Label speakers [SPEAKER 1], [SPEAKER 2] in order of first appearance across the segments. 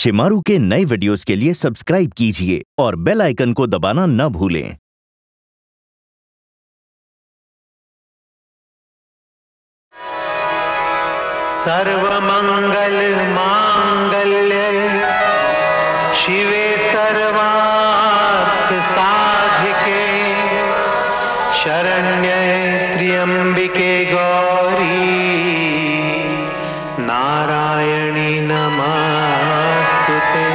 [SPEAKER 1] शिमारू के नए वीडियोस के लिए सब्सक्राइब कीजिए और बेल आइकन को दबाना न भूलें।
[SPEAKER 2] सर्वमंगल मांगल्ये शिवे सर्वार्थ साधिके शरण्ये त्र्यंबिके गौरी नारायणी नमस्तुते।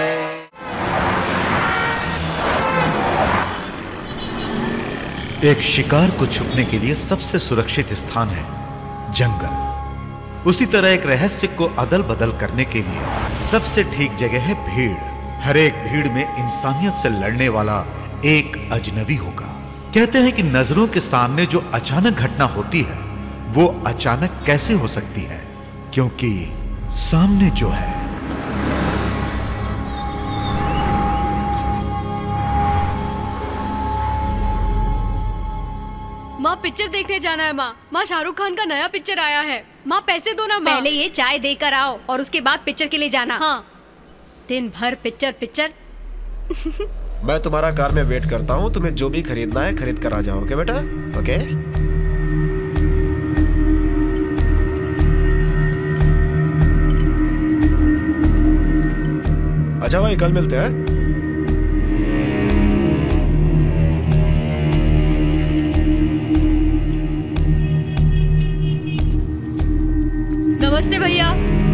[SPEAKER 3] एक शिकार को छुपने के लिए सबसे सुरक्षित स्थान है जंगल। उसी तरह एक रहस्य को अदल बदल करने के लिए सबसे ठीक जगह है भीड़। हर एक भीड़ में इंसानियत से लड़ने वाला एक अजनबी होगा। कहते हैं कि नजरों के सामने जो अचानक घटना होती है वो अचानक कैसे हो सकती है, क्योंकि सामने जो है
[SPEAKER 4] माँ पिक्चर देखने जाना है। माँ शाहरुख खान का नया पिक्चर आया है। माँ पैसे दो ना।
[SPEAKER 5] पहले ये चाय देकर आओ और उसके बाद पिक्चर के लिए जाना।
[SPEAKER 4] हाँ, दिन भर पिक्चर पिक्चर।
[SPEAKER 6] मैं तुम्हारा कार में वेट करता हूँ। तुम्हें जो भी खरीदना है खरीद कर आ जाओ। ओके बेटा? ओके। अच्छा भाई, कल मिलते हैं।
[SPEAKER 4] नमस्ते भैया।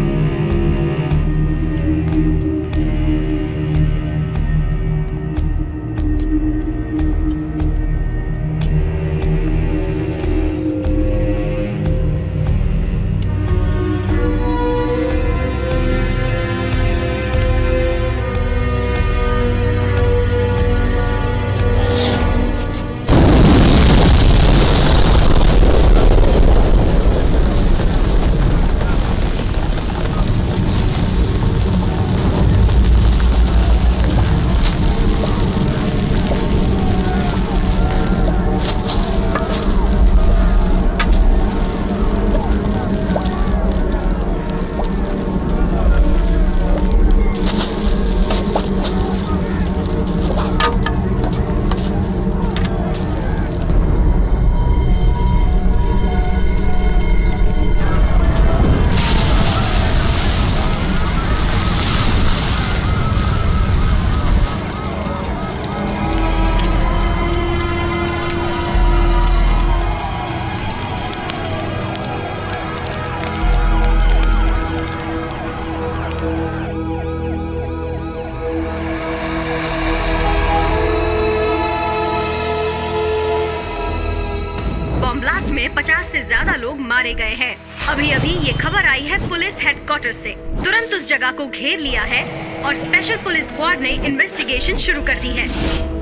[SPEAKER 5] ब्लास्ट में 50 से ज्यादा लोग मारे गए हैं। अभी अभी ये खबर आई है पुलिस हेडक्वार्टर से। तुरंत उस जगह को घेर लिया है और स्पेशल पुलिस स्क्वाड ने इन्वेस्टिगेशन शुरू कर दी है।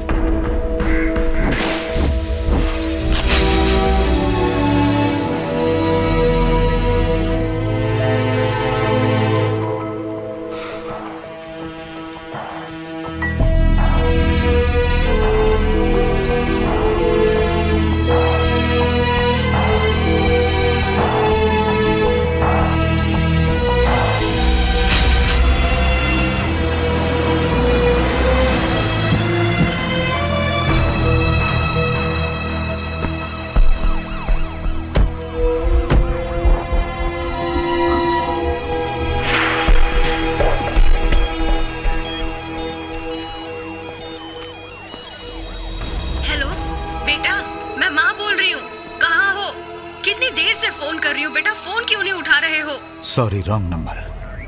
[SPEAKER 5] फोन कर रही हूँ बेटा, फोन क्यों नहीं उठा रहे हो?
[SPEAKER 3] Sorry, wrong number.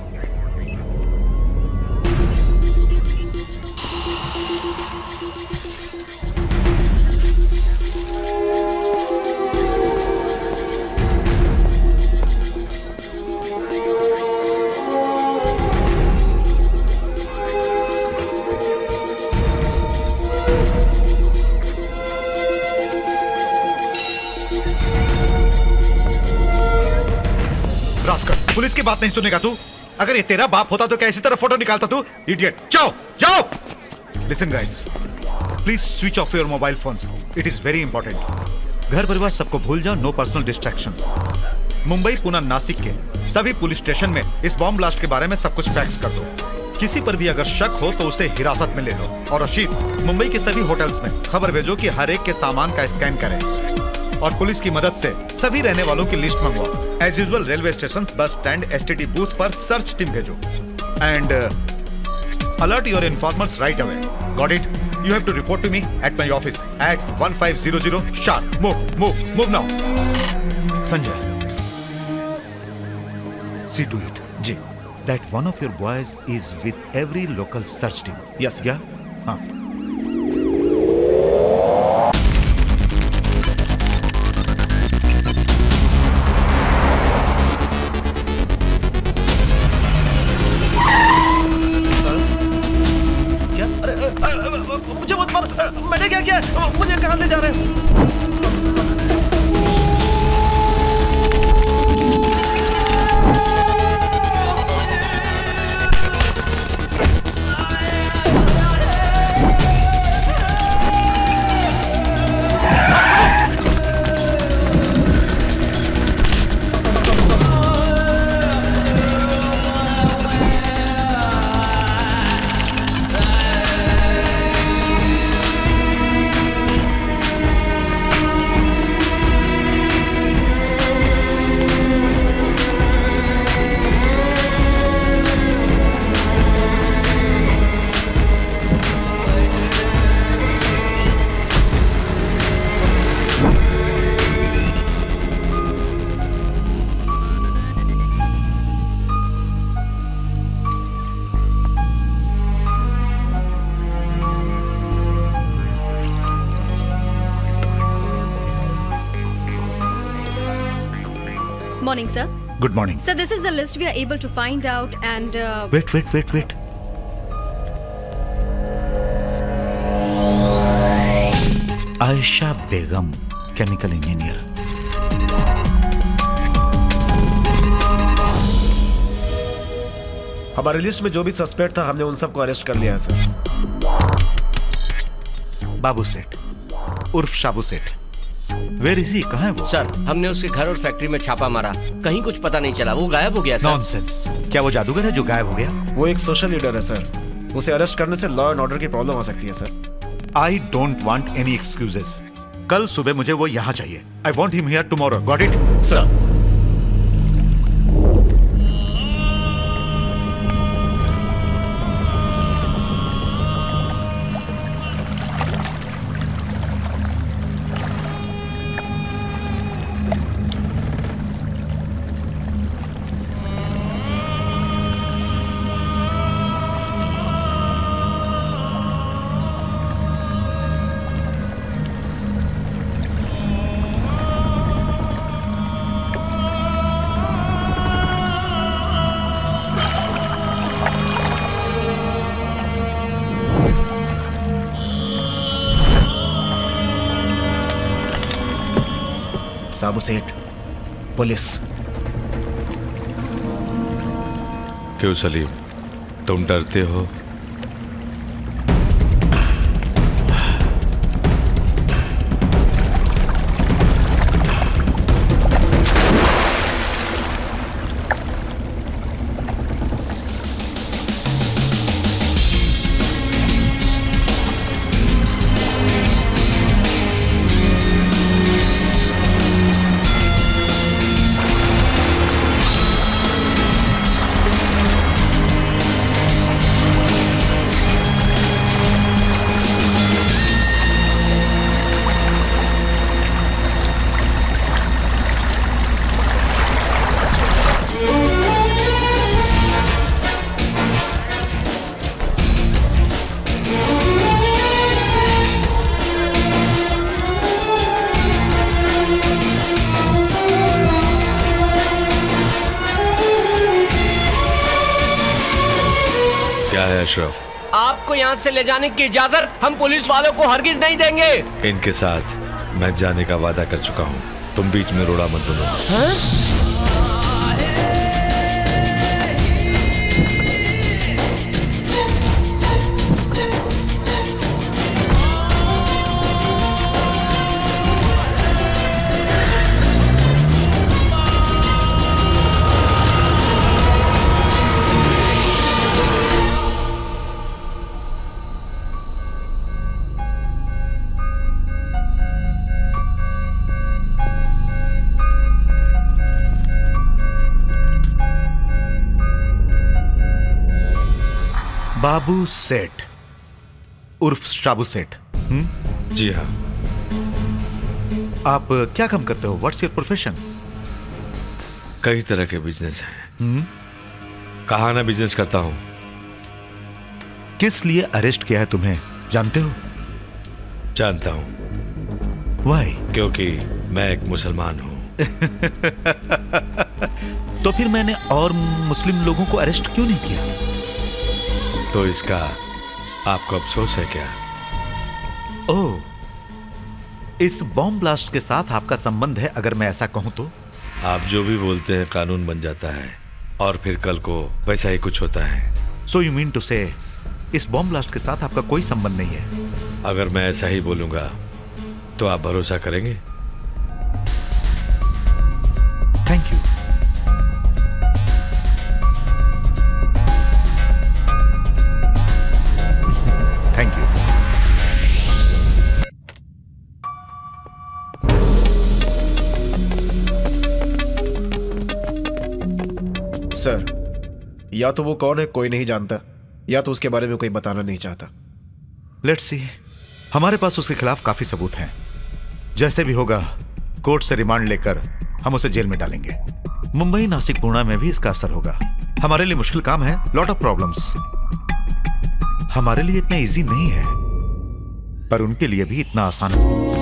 [SPEAKER 3] पुलिस की बात नहीं सुनेगा तू? अगर ये तेरा बाप होता तो क्या इसी तरह फोटो निकालता तू? इडियट! जाओ जाओ। Listen guys, please switch off your mobile phones, it is very important. घर परिवार सबको भूल जाओ, no personal distractions. Mumbai, Pune, Nashik के सभी पुलिस स्टेशन में इस बॉम्ब ब्लास्ट के बारे में सब कुछ फैक्स कर दो। किसी पर भी अगर शक हो तो उसे हिरासत में ले लो। और रशीद, मुंबई के सभी होटल्स में खबर भेजो कि हर एक के सामान का स्कैन करें और पुलिस की मदद से सभी रहने वालों की लिस्ट मंगवाओ। As usual railway station, bus stand, STD booth पर सर्च टीम भेजो and alert your informers right away. Got it? You have to report to me at my office at 1500 sharp. Move now. Sanjay, see to it.
[SPEAKER 6] जी।
[SPEAKER 3] That one of your boys is with every local search team.
[SPEAKER 6] Yes, sir.
[SPEAKER 3] Yeah? हाँ.
[SPEAKER 6] मुझे मत मार। मैंने क्या किया? मुझे कहाँ ले जा रहे हो?
[SPEAKER 4] Morning, sir.
[SPEAKER 3] Good morning.
[SPEAKER 4] Sir, this is the list we are able to find out and...
[SPEAKER 3] Wait. Aisha Begum, chemical engineer.
[SPEAKER 6] हमारी लिस्ट में जो भी सस्पेक्ट था हमने उन सबको अरेस्ट कर लिया है सर।
[SPEAKER 3] बाबू सेठ उर्फ शाबू सेठ। Where is he? कहाँ है वो?
[SPEAKER 7] सर, हमने उसके घर और फैक्ट्री में छापा मारा, कहीं कुछ पता नहीं चला, वो गायब हो गया सर।
[SPEAKER 3] नॉनसेंस। क्या वो जादूगर है जो गायब हो गया?
[SPEAKER 6] वो एक सोशल लीडर है सर। उसे अरेस्ट करने से लॉ एंड ऑर्डर की प्रॉब्लम आ सकती है sir.
[SPEAKER 3] I don't want any excuses. कल सुबह मुझे वो यहाँ चाहिए। I want him here tomorrow. Got it?
[SPEAKER 7] Sir.
[SPEAKER 6] Sabu Seth, police.
[SPEAKER 8] क्यों सलीम, तुम डरते हो? अशरफ,
[SPEAKER 7] आपको यहाँ से ले जाने की इजाजत हम पुलिस वालों को हरगिज नहीं देंगे।
[SPEAKER 8] इनके साथ मैं जाने का वादा कर चुका हूँ, तुम बीच में रोड़ा मत बनो।
[SPEAKER 7] हाँ?
[SPEAKER 3] बाबू सेठ उर्फ शाबू सेठ।
[SPEAKER 8] जी हाँ।
[SPEAKER 3] आप क्या काम करते हो? What's your profession?
[SPEAKER 8] कई तरह के बिजनेस हैं। कहा ना बिजनेस करता हूं।
[SPEAKER 3] किस लिए अरेस्ट किया है तुम्हें जानते हो?
[SPEAKER 8] जानता हूं।
[SPEAKER 3] वाई?
[SPEAKER 8] क्योंकि मैं एक मुसलमान हूं।
[SPEAKER 3] तो फिर मैंने और मुस्लिम लोगों को अरेस्ट क्यों नहीं किया?
[SPEAKER 8] तो इसका आपको अफसोस है क्या?
[SPEAKER 3] ओह, इस बॉम्ब ब्लास्ट के साथ आपका संबंध है अगर मैं ऐसा कहूं तो?
[SPEAKER 8] आप जो भी बोलते हैं कानून बन जाता है और फिर कल को वैसा ही कुछ होता है।
[SPEAKER 3] सो यू मीन टू से इस बॉम्ब ब्लास्ट के साथ आपका कोई संबंध नहीं है?
[SPEAKER 8] अगर मैं ऐसा ही बोलूंगा तो आप भरोसा करेंगे?
[SPEAKER 3] Thank you. Thank you.
[SPEAKER 6] Sir, या तो वो कौन है कोई नहीं जानता, या तो उसके बारे में कोई बताना नहीं चाहता।
[SPEAKER 3] Let's see. हमारे पास उसके खिलाफ काफी सबूत हैं। जैसे भी होगा कोर्ट से रिमांड लेकर हम उसे जेल में डालेंगे। मुंबई, नासिक, पुणे में भी इसका असर होगा। हमारे लिए मुश्किल काम है, लॉट ऑफ प्रॉब्लम्स। हमारे लिए इतना इजी नहीं है, पर उनके लिए भी इतना आसान है।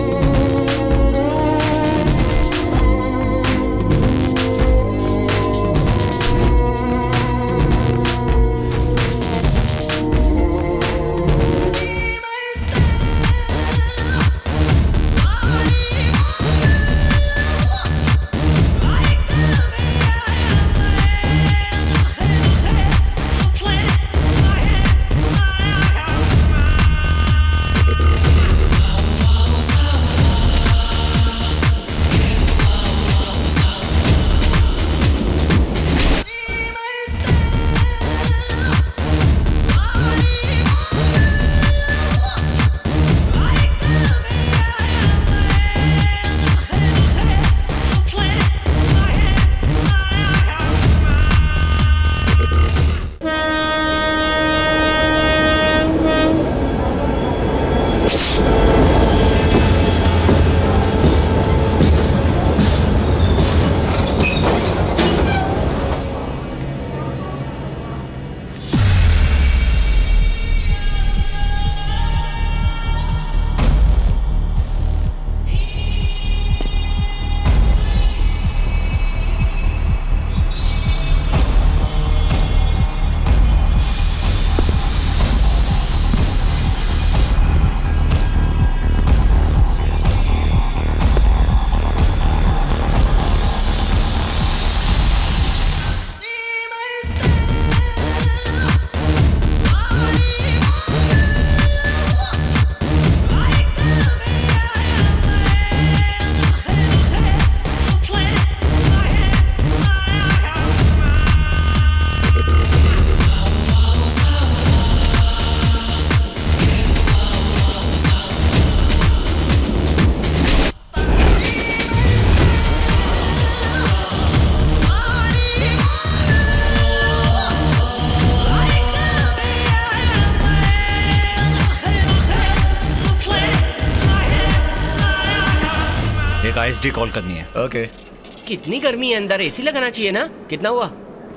[SPEAKER 9] आईएसडी कॉल करनी है।
[SPEAKER 6] ओके।
[SPEAKER 7] कितनी गर्मी है अंदर, एसी लगाना चाहिए ना। कितना हुआ?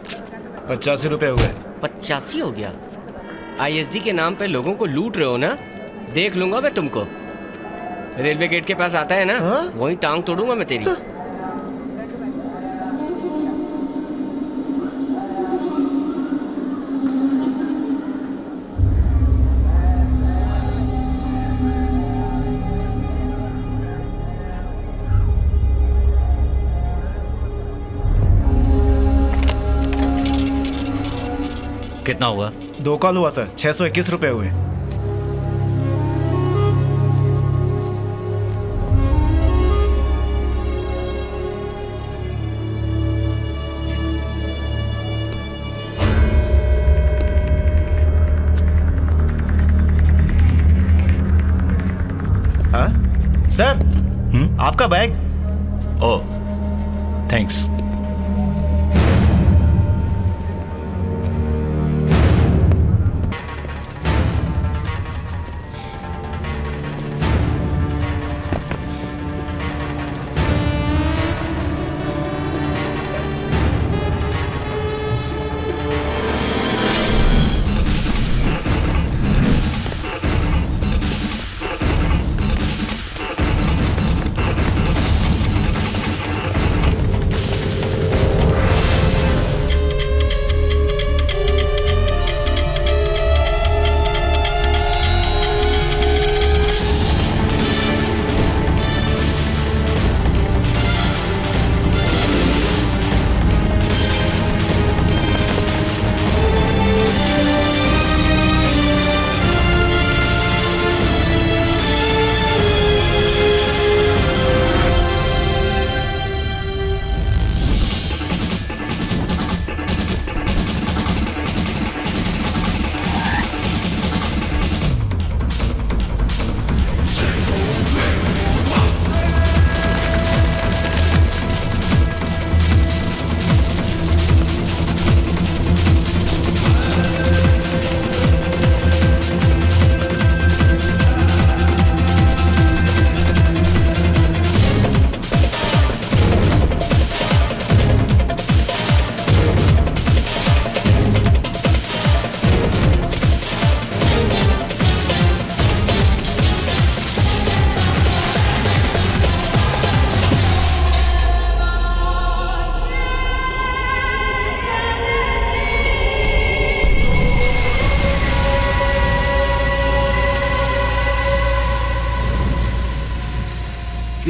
[SPEAKER 6] 85 रुपए हुए।
[SPEAKER 7] 85 हो गया? आईएसडी के नाम पे लोगों को लूट रहे हो ना। देख लूंगा मैं तुमको। रेलवे गेट के पास आता है ना, वहीं टांग तोड़ूंगा मैं तेरी।
[SPEAKER 9] कितना हुआ?
[SPEAKER 6] 2 कॉल हुआ सर, 621 रुपए हुए। हाँ सर, आपका bag.
[SPEAKER 9] Oh thanks.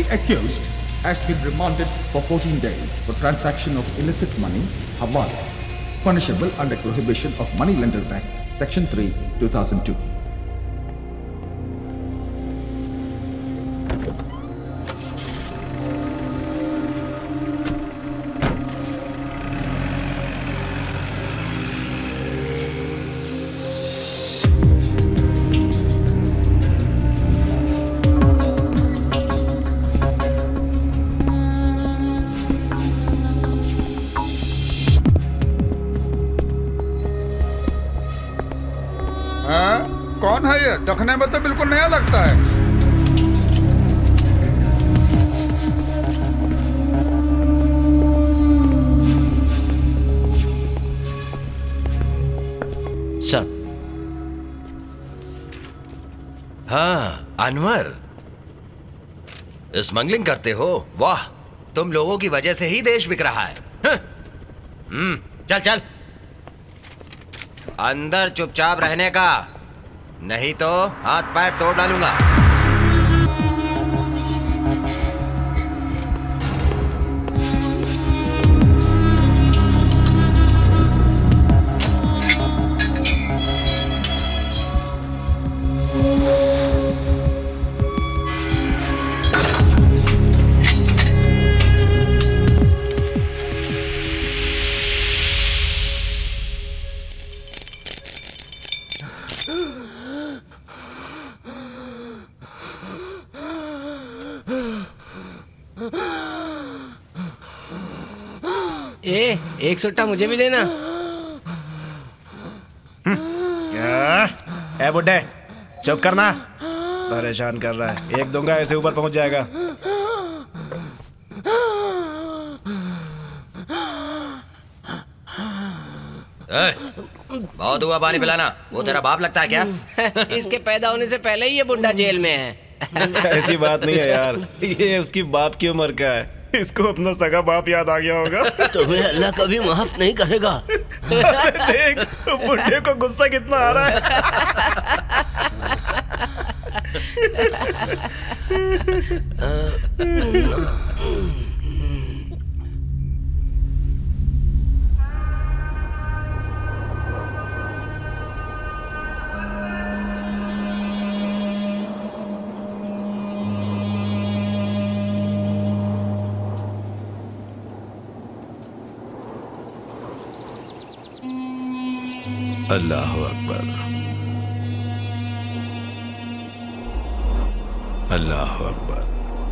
[SPEAKER 10] accused has been remanded for 14 days for transaction of illicit money, hawala, punishable under Prohibition of Money Lenders Act, Section 3, 2002.
[SPEAKER 11] कौन है ये? देखने में तो बिल्कुल नया लगता है।
[SPEAKER 12] सर। हाँ अनवर, स्मगलिंग करते हो? वाह, तुम लोगों की वजह से ही देश बिक रहा है। चल चल अंदर चुपचाप रहने का, नहीं तो हाथ पैर तोड़ डालूंगा।
[SPEAKER 7] एक सुट्टा मुझे भी देना।
[SPEAKER 6] ए बुड्ढे, चुप करना, परेशान कर रहा है। एक दूंगा ऐसे ऊपर पहुंच जाएगा।
[SPEAKER 12] बहुत हुआ, पानी पिलाना। वो तेरा बाप लगता है क्या?
[SPEAKER 7] इसके पैदा होने से पहले ही ये बुड्ढा जेल में है।
[SPEAKER 6] ऐसी बात नहीं है यार, ये उसकी बाप की उम्र का है। इसको अपना सगा बाप याद आ गया होगा।
[SPEAKER 12] तुम्हें अल्लाह कभी माफ नहीं करेगा।
[SPEAKER 6] देख बुढ़े को गुस्सा कितना आ रहा है।
[SPEAKER 8] अल्लाह अकबर, अल्लाह अकबर।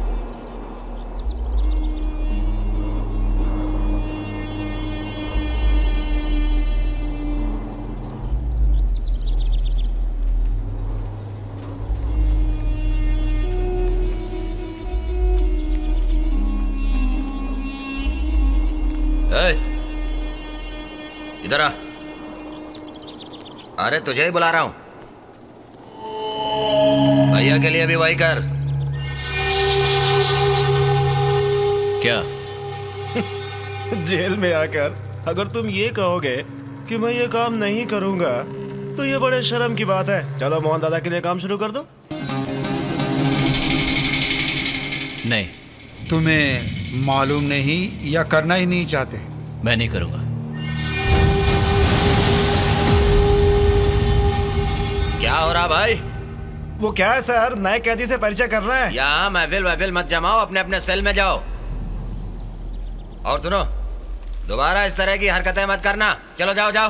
[SPEAKER 12] इधर आ। अरे तुझे ही बुला रहा हूं। भैया के लिए भी वही कर।
[SPEAKER 6] क्या? जेल में आकर अगर तुम ये कहोगे कि मैं ये काम नहीं करूंगा तो ये बड़े शर्म की बात है। चलो मोहन दादा के लिए काम शुरू कर दो।
[SPEAKER 9] नहीं,
[SPEAKER 11] तुम्हें मालूम नहीं या करना ही नहीं चाहते?
[SPEAKER 9] मैं नहीं करूंगा।
[SPEAKER 12] क्या हो रहा भाई?
[SPEAKER 6] वो क्या है सर, नए कैदी से परिचय कर रहे हैं।
[SPEAKER 12] यहाँ महफिल मत जमाओ, अपने अपने सेल में जाओ। और सुनो, दोबारा इस तरह की हरकतें मत करना। चलो जाओ जाओ।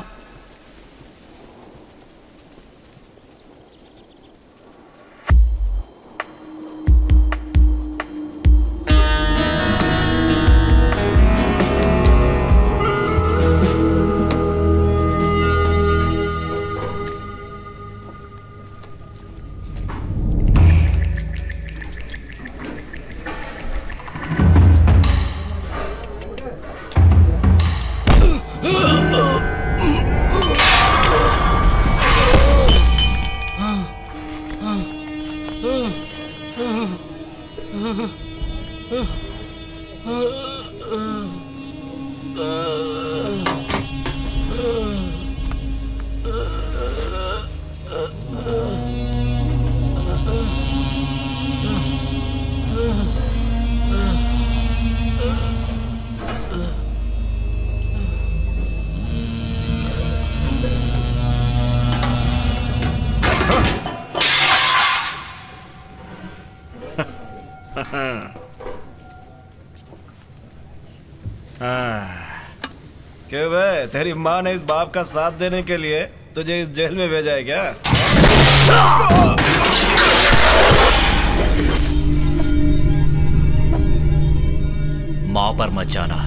[SPEAKER 6] तेरी माँ ने इस बाप का साथ देने के लिए तुझे इस जेल में भेजा है क्या?
[SPEAKER 9] माँ पर मत जाना।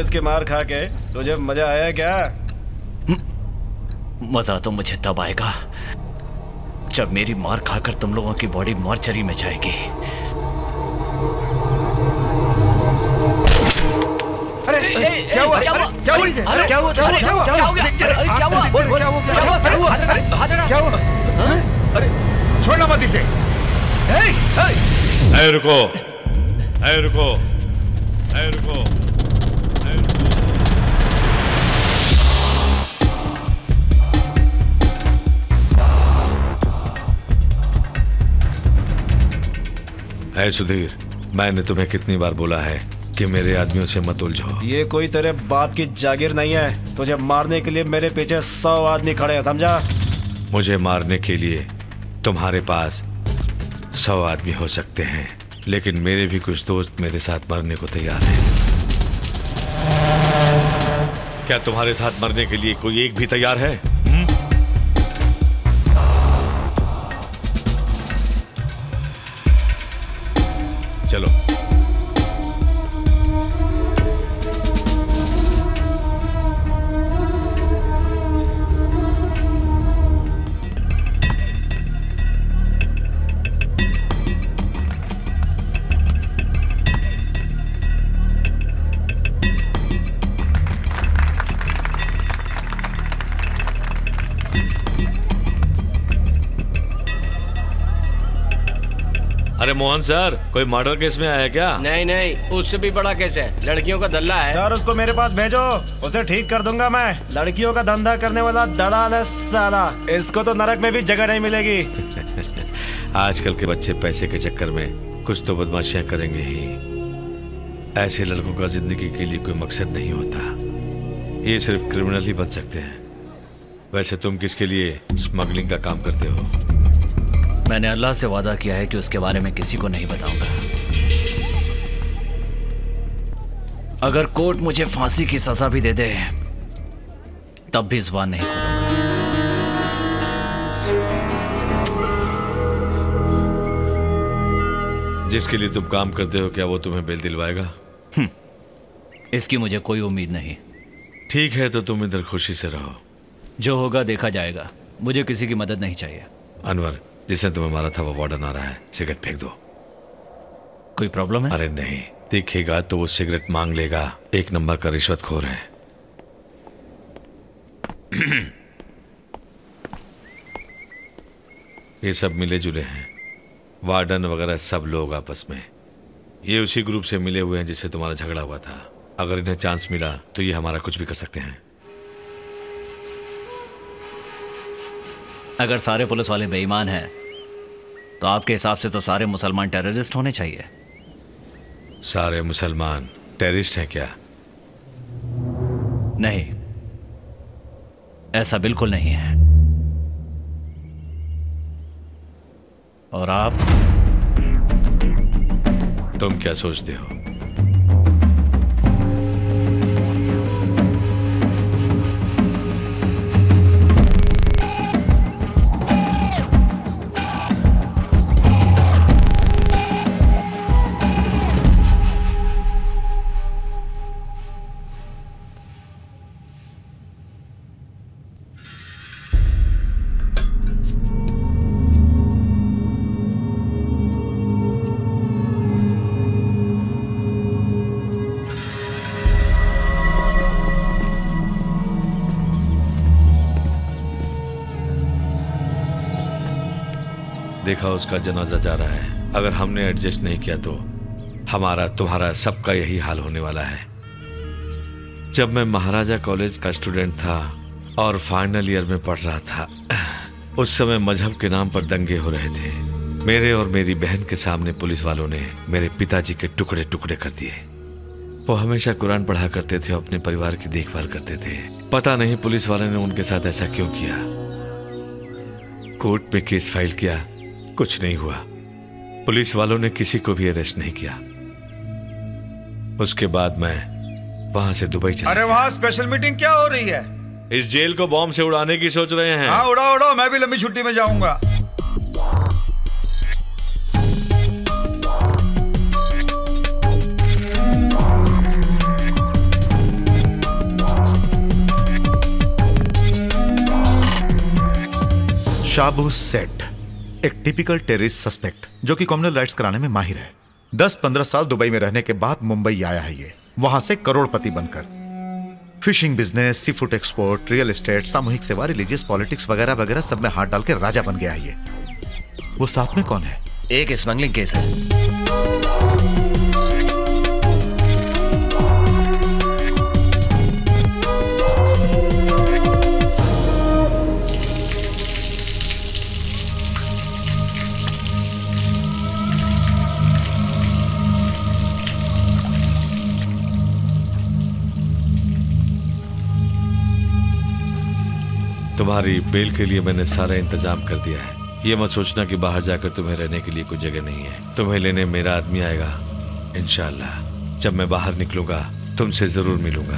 [SPEAKER 6] पुलिस की मार खा के तुझे मजा आया क्या?
[SPEAKER 9] मजा तो मुझे तब आएगा जब मेरी मार खाकर तुम लोगों की बॉडी मॉर्चरी में जाएगी।
[SPEAKER 11] क्या हुआ? क्या हुआ इसे? क्या हुआ? क्या हुआ? क्या हुआ? क्या हुआ? बोल बोल। क्या हुआ? अरे छोड़ना मत इसे।
[SPEAKER 8] रुको, रुको, रुको। सुधीर, मैंने तुम्हें कितनी बार बोला है कि मेरे आदमियों से मत उलझो।
[SPEAKER 6] ये कोई तेरे बाप की जागीर नहीं है। तुझे मारने के लिए मेरे पीछे 100 आदमी खड़े हैं, समझा?
[SPEAKER 8] मुझे मारने के लिए तुम्हारे पास 100 आदमी हो सकते हैं, लेकिन मेरे भी कुछ दोस्त मेरे साथ मरने को तैयार हैं। क्या तुम्हारे साथ मरने के लिए कोई एक भी तैयार है? चलो। अरे मोहन सर, कोई मर्डर केस में आया क्या?
[SPEAKER 7] नहीं नहीं, उससे भी बड़ा केस है, लड़कियों का दल्ला है।
[SPEAKER 6] सर उसको मेरे पास भेजो, उसे ठीक कर दूंगा मैं। लड़कियों का धंधा करने वाला दलाल है साला, इसको तो नरक में भी जगह नहीं मिलेगी।
[SPEAKER 8] आजकल के बच्चे पैसे के चक्कर में कुछ तो बदमाशियां करेंगे ही। ऐसे लड़कों का जिंदगी के लिए कोई मकसद नहीं होता, ये सिर्फ क्रिमिनल ही बन सकते हैं। वैसे तुम किसके लिए स्मगलिंग का काम करते हो?
[SPEAKER 9] मैंने अल्लाह से वादा किया है कि उसके बारे में किसी को नहीं बताऊंगा। अगर कोर्ट मुझे फांसी की सजा भी दे दे तब भी जुबान नहीं खोलूंगा।
[SPEAKER 8] जिसके लिए तुम काम करते हो, क्या वो तुम्हें बेल दिलवाएगा?
[SPEAKER 9] इसकी मुझे कोई उम्मीद नहीं।
[SPEAKER 8] ठीक है, तो तुम इधर खुशी से रहो।
[SPEAKER 9] जो होगा देखा जाएगा, मुझे किसी की मदद नहीं चाहिए।
[SPEAKER 8] अनवर, जिसने तुम्हें मारा था वो वार्डन आ रहा है, सिगरेट फेंक दो।
[SPEAKER 9] कोई प्रॉब्लम है?
[SPEAKER 8] अरे नहीं, दिखेगा तो वो सिगरेट मांग लेगा। एक नंबर का रिश्वतखोर है। ये सब मिले जुले हैं, वार्डन वगैरह सब लोग आपस में। ये उसी ग्रुप से मिले हुए हैं जिससे तुम्हारा झगड़ा हुआ था। अगर इन्हें चांस मिला तो ये हमारा कुछ भी कर सकते हैं।
[SPEAKER 9] अगर सारे पुलिस वाले बेईमान हैं तो आपके हिसाब से तो सारे मुसलमान टेररिस्ट होने चाहिए।
[SPEAKER 8] सारे मुसलमान टेररिस्ट हैं क्या?
[SPEAKER 9] नहीं, ऐसा बिल्कुल नहीं है। और आप?
[SPEAKER 8] तुम क्या सोचते हो? देखा, उसका जनाजा जा रहा है। अगर हमने एडजस्ट नहीं किया तो हमारा तुम्हारा सबका यही हाल होने वाला है। जब मैं महाराजा कॉलेज का स्टूडेंट था और फाइनल ईयर में पढ़ रहा था, उस समय मजहब के नाम पर दंगे हो रहे थे। मेरे और मेरी बहन के सामने पुलिस वालों ने मेरे पिताजी के टुकड़े टुकड़े कर दिए। वो हमेशा कुरान पढ़ा करते थे और अपने परिवार की देखभाल करते थे। पता नहीं पुलिस वालों ने उनके साथ ऐसा क्यों किया। कोर्ट में केस फाइल किया, कुछ नहीं हुआ। पुलिस वालों ने किसी को भी अरेस्ट नहीं किया। उसके बाद मैं वहां से दुबई चला।
[SPEAKER 11] अरे वहां स्पेशल मीटिंग क्या हो रही है?
[SPEAKER 8] इस जेल को बॉम्ब से उड़ाने की सोच रहे हैं।
[SPEAKER 11] हाँ, उड़ाओ उड़ाओ, मैं भी लंबी छुट्टी में जाऊंगा।
[SPEAKER 3] शाबू सेठ, एक टिपिकल टेररिस्ट सस्पेक्ट जो कि कम्युनल राइट्स कराने में माहिर है। 10-15 साल दुबई में रहने के बाद मुंबई आया है ये, वहां से करोड़पति बनकर। Fishing business, sea food export, real estate, सामूहिक सेवा, रिलीजियस पॉलिटिक्स वगैरह वगैरह सब में हाथ डाल के राजा बन गया है ये। वो साथ में कौन है?
[SPEAKER 12] एक स्मगलिंग केस है।
[SPEAKER 8] तुम्हारी बेल के लिए मैंने सारा इंतजाम कर दिया है। ये मत सोचना कि बाहर जाकर तुम्हें रहने के लिए कोई जगह नहीं है। तुम्हें लेने मेरा आदमी आएगा इंशाल्लाह। जब मैं बाहर निकलूंगा तुमसे जरूर मिलूंगा।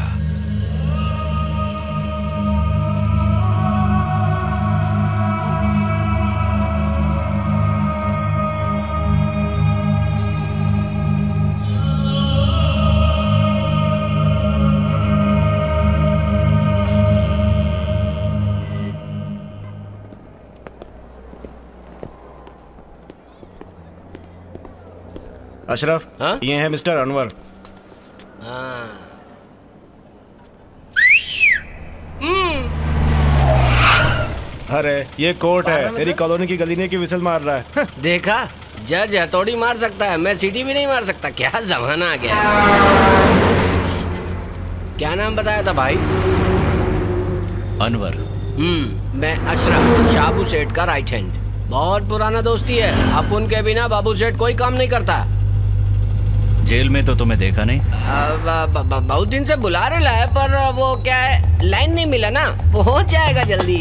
[SPEAKER 6] अशरफ, ये है मिस्टर अनवर। अरे ये कोर्ट है, तेरी कॉलोनी की गली ने की विसल मार रहा है।
[SPEAKER 7] देखा, जज हथौड़ी मार सकता है, मैं सीटी भी नहीं मार सकता। क्या जमाना आ गया। क्या नाम बताया था भाई?
[SPEAKER 9] अनवर।
[SPEAKER 7] मैं अशरफ, शाबू सेठ का राइट हैंड। बहुत पुराना दोस्ती है। अपन के बिना बाबू सेठ कोई काम नहीं करता।
[SPEAKER 9] जेल में तो तुम्हें देखा नहीं।
[SPEAKER 7] बहुत दिन से बुला रहा है, पर वो क्या है, लाइन नहीं मिला ना। पहुंच जाएगा जल्दी।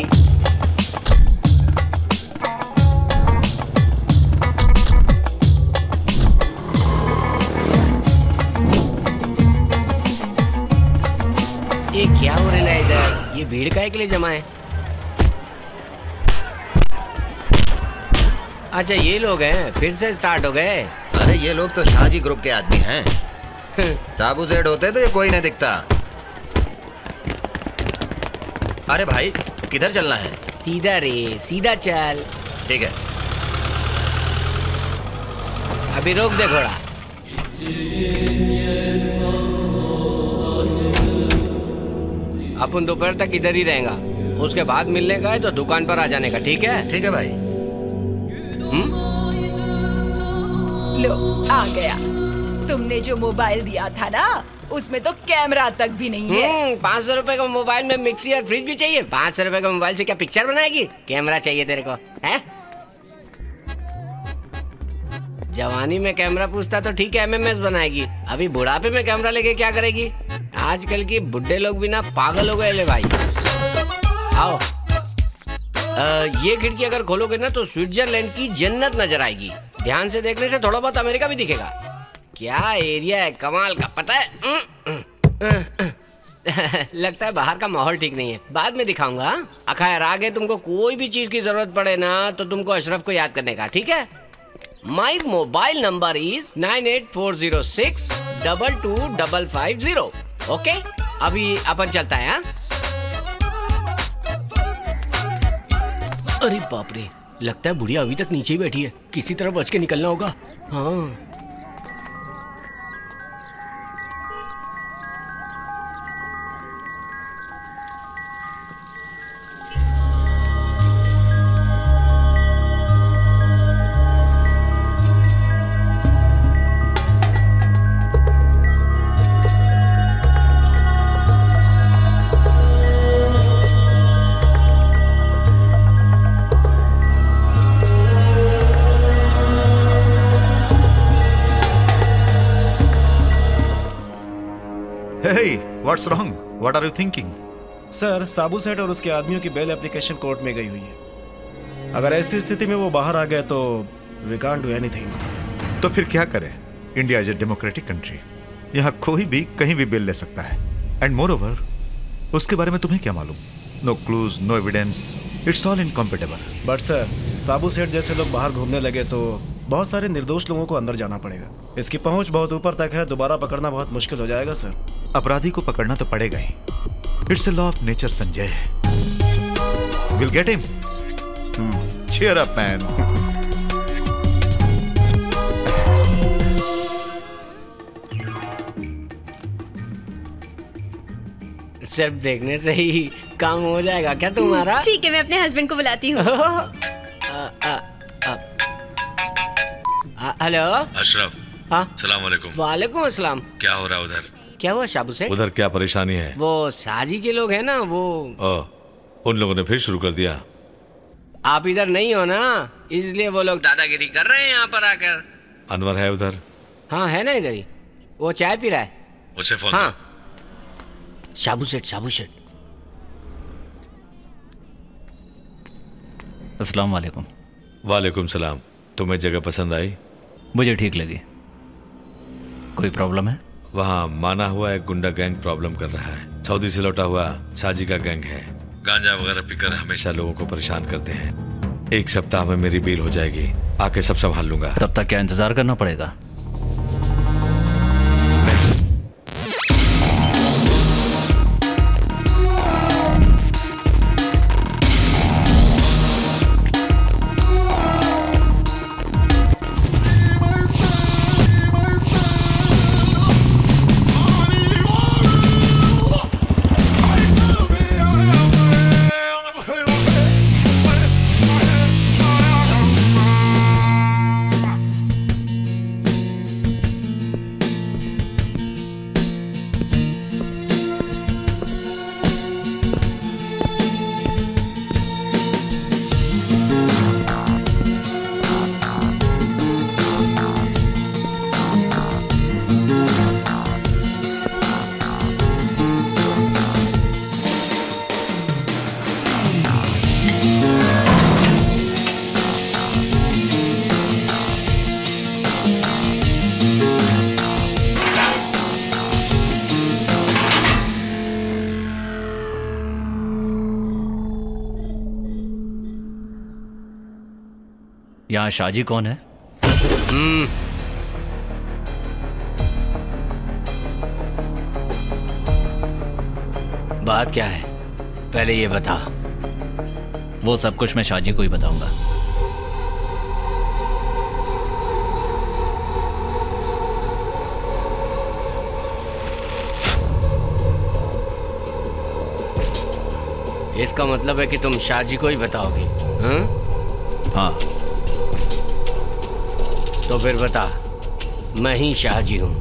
[SPEAKER 7] ये क्या हो रहा है इधर? ये भीड़ काहे के लिए जमा है? अच्छा ये लोग हैं, फिर से स्टार्ट हो गए।
[SPEAKER 12] अरे ये लोग तो शाहजी ग्रुप के आदमी हैं। साबू सेठ होते तो ये कोई नहीं दिखता। अरे भाई किधर चलना है?
[SPEAKER 7] सीधा रे, सीधा चल।
[SPEAKER 12] ठीक है।
[SPEAKER 7] अभी रोक दे घोड़ा। अपन दोपहर तक इधर ही रहेगा। उसके बाद मिलने का है तो दुकान पर आ जाने का। ठीक है?
[SPEAKER 12] ठीक है भाई।
[SPEAKER 13] लो आ गया। तुमने जो मोबाइल दिया था ना, उसमें तो कैमरा तक भी नहीं है।
[SPEAKER 7] 500 रुपए का मोबाइल में मिक्सी और फ्रिज भी चाहिए? 500 रुपए का मोबाइल से क्या पिक्चर बनाएगी? कैमरा चाहिए तेरे को है? जवानी में कैमरा पूछता तो ठीक है, एमएमएस बनाएगी। अभी बुढ़ापे में कैमरा लेके क्या करेगी? आजकल की बुढ़े लोग भी ना पागल हो गए ले भाई। आओ। ये खिड़की अगर खोलोगे ना तो स्विट्जरलैंड की जन्नत नजर आएगी। ध्यान से देखने से थोड़ा बहुत अमेरिका भी दिखेगा। क्या एरिया है कमाल का, पता है? लगता है बाहर का माहौल ठीक नहीं है। बाद में दिखाऊंगा। खैर आगे तुमको कोई भी चीज की जरूरत पड़े ना तो तुमको अशरफ को याद करने का, ठीक है? My mobile number is 9840622550। Okay, अभी अपन चलता है। अरे बाप रे, लगता है बुढ़िया अभी तक नीचे ही बैठी है। किसी तरह बच के निकलना होगा। हाँ
[SPEAKER 3] What's wrong? What are you thinking?
[SPEAKER 6] Sir, Sabu Seth और उसके आदमियों की बेल एप्लीकेशन कोर्ट में गई हुई है। अगर ऐसी स्थिति में वो बाहर आ गए तो we can't do anything।
[SPEAKER 3] तो फिर क्या करें? India is a democratic country. यहाँ कोई भी कहीं भी बेल ले सकता है। एंड मोर ओवर, उसके बारे में तुम्हें क्या मालूम? No clues, no evidence, it's all incompatible.
[SPEAKER 6] But sir, Sabu Seth जैसे लोग बाहर घूमने लगे तो बहुत सारे निर्दोष लोगों को अंदर जाना पड़ेगा। इसकी पहुंच बहुत ऊपर तक है, दोबारा पकड़ना बहुत मुश्किल हो जाएगा सर।
[SPEAKER 3] अपराधी को पकड़ना तो पड़ेगा ही। It's a law of nature Sanjay. Will get him. cheer up, man.
[SPEAKER 7] सिर्फ देखने से ही काम हो जाएगा क्या तुम्हारा?
[SPEAKER 4] ठीक है, मैं अपने हस्बैंड को बुलाती हूँ।
[SPEAKER 7] हेलो
[SPEAKER 8] अशरफ।
[SPEAKER 7] हाँ,
[SPEAKER 8] सलाम वालेकुम।
[SPEAKER 7] वालेकुम अस्सलाम।
[SPEAKER 8] क्या हो रहा है उधर?
[SPEAKER 7] क्या हुआ शाबू से?
[SPEAKER 8] उधर क्या परेशानी है?
[SPEAKER 7] वो साजी के लोग हैं ना, वो
[SPEAKER 8] उन लोगों ने फिर शुरू कर दिया।
[SPEAKER 7] आप इधर नहीं हो ना, इसलिए वो लोग दादागिरी कर रहे हैं यहाँ पर आकर।
[SPEAKER 8] अनवर है उधर?
[SPEAKER 7] हाँ है ना इधर ही, वो चाय पी रहा है।
[SPEAKER 8] उसे फोन
[SPEAKER 7] हाँ शाबू सेठ, शाबू सेठ।
[SPEAKER 9] अस्सलाम वालेकुम।
[SPEAKER 8] वालेकुम सलाम। तुम्हें जगह पसंद आई?
[SPEAKER 9] मुझे ठीक लगी। कोई प्रॉब्लम है?
[SPEAKER 8] वहाँ माना हुआ एक गुंडा गैंग प्रॉब्लम कर रहा है। सऊदी से लौटा हुआ साजी का गैंग है। गांजा वगैरह पीकर हमेशा लोगों को परेशान करते हैं। 1 सप्ताह में मेरी बेल हो जाएगी, आके सब संभाल लूंगा।
[SPEAKER 9] तब तक क्या इंतजार करना पड़ेगा? यहाँ शाजी कौन है?
[SPEAKER 7] बात क्या है पहले ये बता।
[SPEAKER 9] वो सब कुछ मैं शाजी को ही बताऊंगा।
[SPEAKER 7] इसका मतलब है कि तुम शाजी को ही बताओगे?
[SPEAKER 9] हाँ।
[SPEAKER 7] तो फिर बता, मैं ही शाहजी हूं।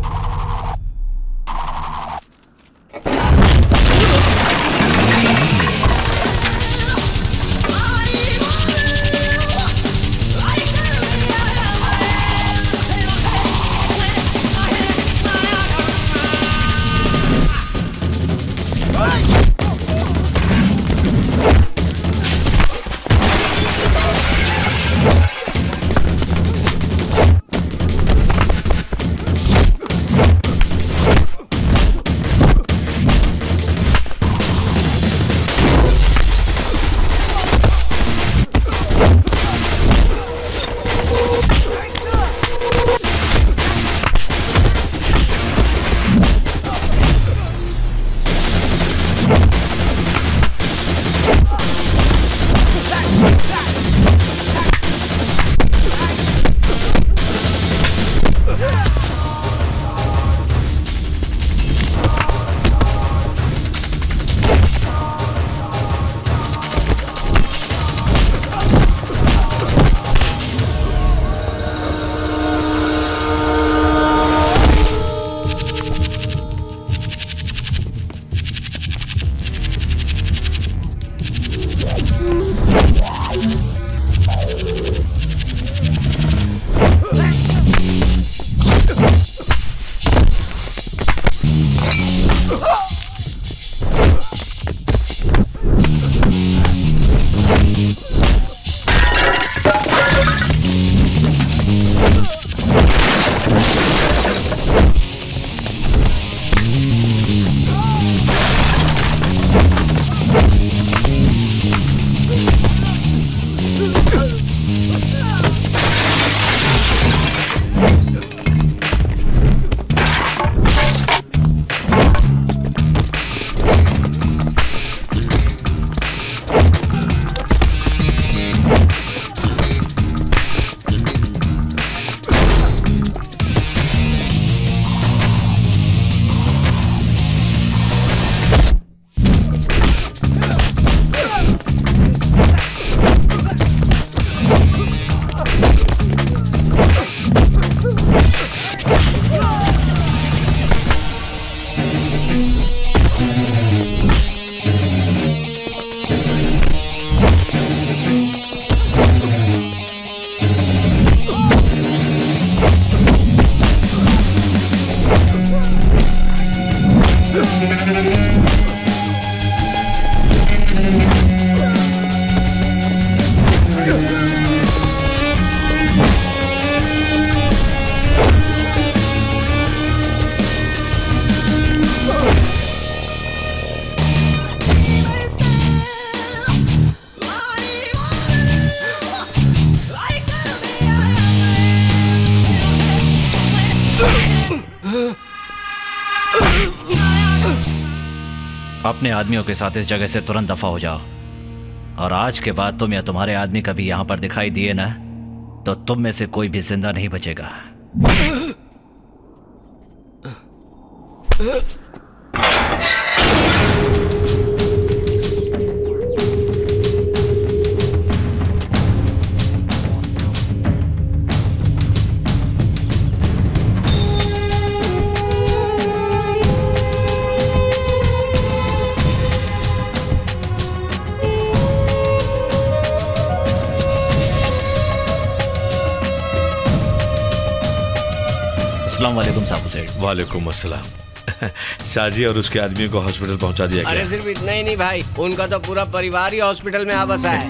[SPEAKER 9] अपने आदमियों के साथ इस जगह से तुरंत दफा हो जाओ। और आज के बाद तुम या तुम्हारे आदमी कभी यहां पर दिखाई दिए ना, तो तुम में से कोई भी जिंदा नहीं बचेगा। अस्सलाम वालेकुम साहब सेठ।
[SPEAKER 8] वालेकुम अस्सलाम। साजी और उसके आदमी को हॉस्पिटल पहुंचा दिया गया।
[SPEAKER 7] अरे सिर्फ इतना ही नहीं भाई, उनका तो पूरा परिवार ही हॉस्पिटल में आ बसा है।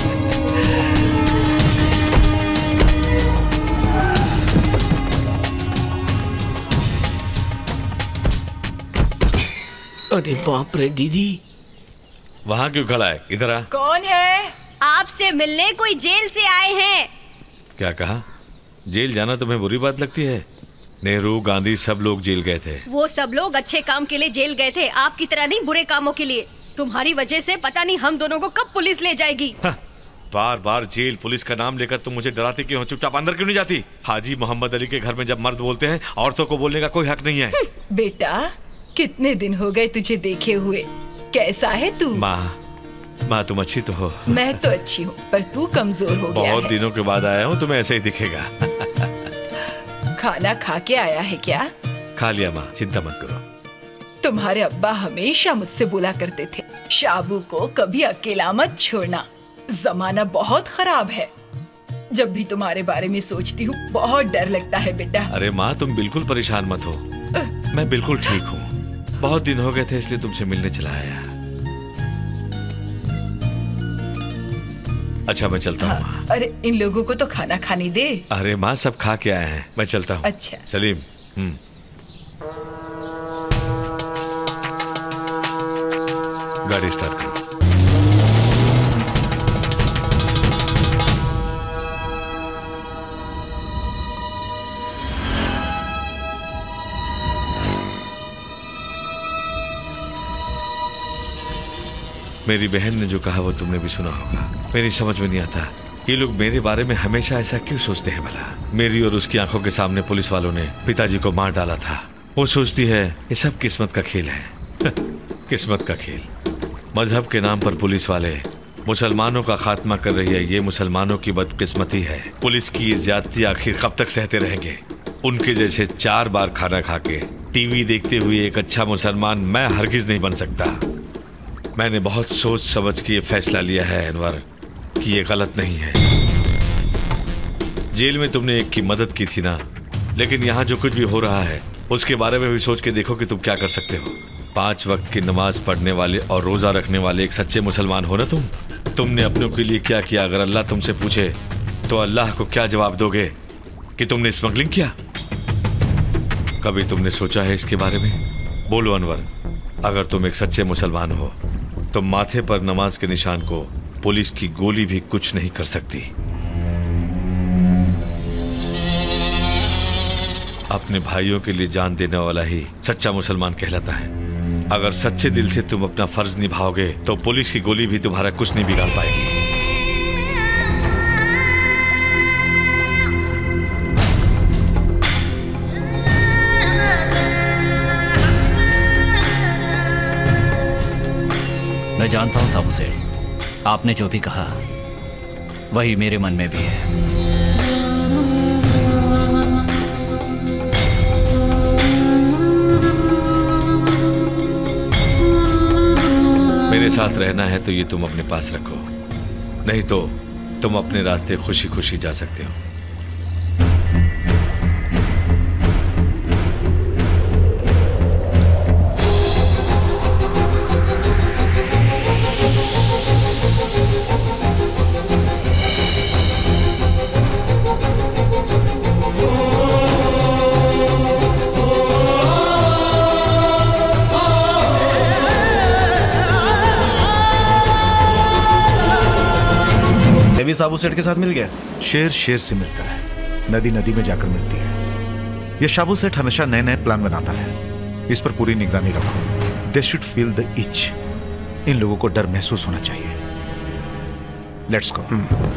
[SPEAKER 7] अरे बाप रे दीदी,
[SPEAKER 8] वहाँ क्यों खड़ा है? इधर आ।
[SPEAKER 13] कौन है?
[SPEAKER 4] आपसे मिलने कोई जेल से आए हैं।
[SPEAKER 8] क्या कहा? जेल जाना तुम्हें बुरी बात लगती है? नेहरू, गांधी सब लोग जेल गए थे।
[SPEAKER 4] वो सब लोग अच्छे काम के लिए जेल गए थे, आपकी तरह नहीं बुरे कामों के लिए। तुम्हारी वजह से पता नहीं हम दोनों को कब पुलिस ले जाएगी।
[SPEAKER 8] बार बार जेल पुलिस का नाम लेकर तुम मुझे डराती क्यों हो? चुपचाप अंदर क्यों नहीं जाती? हाजी मोहम्मद अली के घर में जब मर्द बोलते हैं, औरतों को बोलने का कोई हक नहीं है।
[SPEAKER 13] बेटा, कितने दिन हो गए तुझे देखे हुए, कैसा है तू?
[SPEAKER 8] माँ तुम अच्छी तो हो।
[SPEAKER 13] मैं तो अच्छी हूँ, पर तू कमजोर हो गया
[SPEAKER 8] बहुत
[SPEAKER 13] है।
[SPEAKER 8] दिनों के बाद आया हूँ, तुम्हें ऐसे ही दिखेगा।
[SPEAKER 13] खाना खा के आया है क्या?
[SPEAKER 8] खा लिया माँ, चिंता मत करो।
[SPEAKER 13] तुम्हारे अब्बा हमेशा मुझसे बोला करते थे, शाबू को कभी अकेला मत छोड़ना, जमाना बहुत खराब है। जब भी तुम्हारे बारे में सोचती हूँ बहुत डर लगता है बेटा।
[SPEAKER 8] अरे माँ तुम बिल्कुल परेशान मत हो, मैं बिल्कुल ठीक हूँ। बहुत दिन हो गए थे इसलिए तुमसे मिलने चला आया। अच्छा मैं चलता हूँ।
[SPEAKER 13] हाँ, अरे इन लोगों को तो खाना खाने दे।
[SPEAKER 8] अरे माँ सब खा के आए हैं, मैं चलता हूँ।
[SPEAKER 13] अच्छा
[SPEAKER 8] सलीम। गाड़ी स्टार्ट करो। मेरी बहन ने जो कहा वो तुमने भी सुना होगा। मेरी समझ में नहीं आता ये लोग मेरे बारे में हमेशा ऐसा क्यों सोचते हैं भला। मेरी और उसकी आंखों के सामने पुलिस वालों ने पिताजी को मार डाला था। वो सोचती है ये सब किस्मत का खेल है। किस्मत का खेल। मजहब के नाम पर पुलिस वाले मुसलमानों का खात्मा कर रही है, ये मुसलमानों की बदकिस्मती है। पुलिस की ये ज्यादती आखिर कब तक सहते रहेंगे? उनके जैसे 4 बार खाना खा के टीवी देखते हुए एक अच्छा मुसलमान मैं हरगिज नहीं बन सकता। मैंने बहुत सोच समझ के ये फैसला लिया है अनवर कि ये गलत नहीं है। जेल में तुमने एक की मदद की थी ना, लेकिन यहाँ जो कुछ भी हो रहा है उसके बारे में भी सोच के देखो कि तुम क्या कर सकते हो। 5 वक्त की नमाज पढ़ने वाले और रोजा रखने वाले एक सच्चे मुसलमान हो ना तुमने अपनों के लिए क्या किया? अगर अल्लाह तुमसे पूछे तो अल्लाह को क्या जवाब दोगे कि तुमने स्मगलिंग किया? कभी तुमने सोचा है इसके बारे में? बोलो अनवर, अगर तुम एक सच्चे मुसलमान हो तो माथे पर नमाज के निशान को पुलिस की गोली भी कुछ नहीं कर सकती। अपने भाइयों के लिए जान देने वाला ही सच्चा मुसलमान कहलाता है। अगर सच्चे दिल से तुम अपना फर्ज निभाओगे तो पुलिस की गोली भी तुम्हारा कुछ नहीं बिगाड़ पाएगी।
[SPEAKER 9] मैं जानता हूं साबू सेठ, आपने जो भी कहा वही मेरे मन में भी है।
[SPEAKER 8] मेरे साथ रहना है तो ये तुम अपने पास रखो, नहीं तो तुम अपने रास्ते खुशी खुशी जा सकते हो।
[SPEAKER 6] भी साबू सेठ के साथ मिल गया?
[SPEAKER 3] शेर शेर से मिलता है, नदी नदी में जाकर मिलती है। यह शाबू सेठ हमेशा नए नए प्लान बनाता है, इस पर पूरी निगरानी रखो। They should feel the itch. इन लोगों को डर महसूस होना चाहिए। Let's go.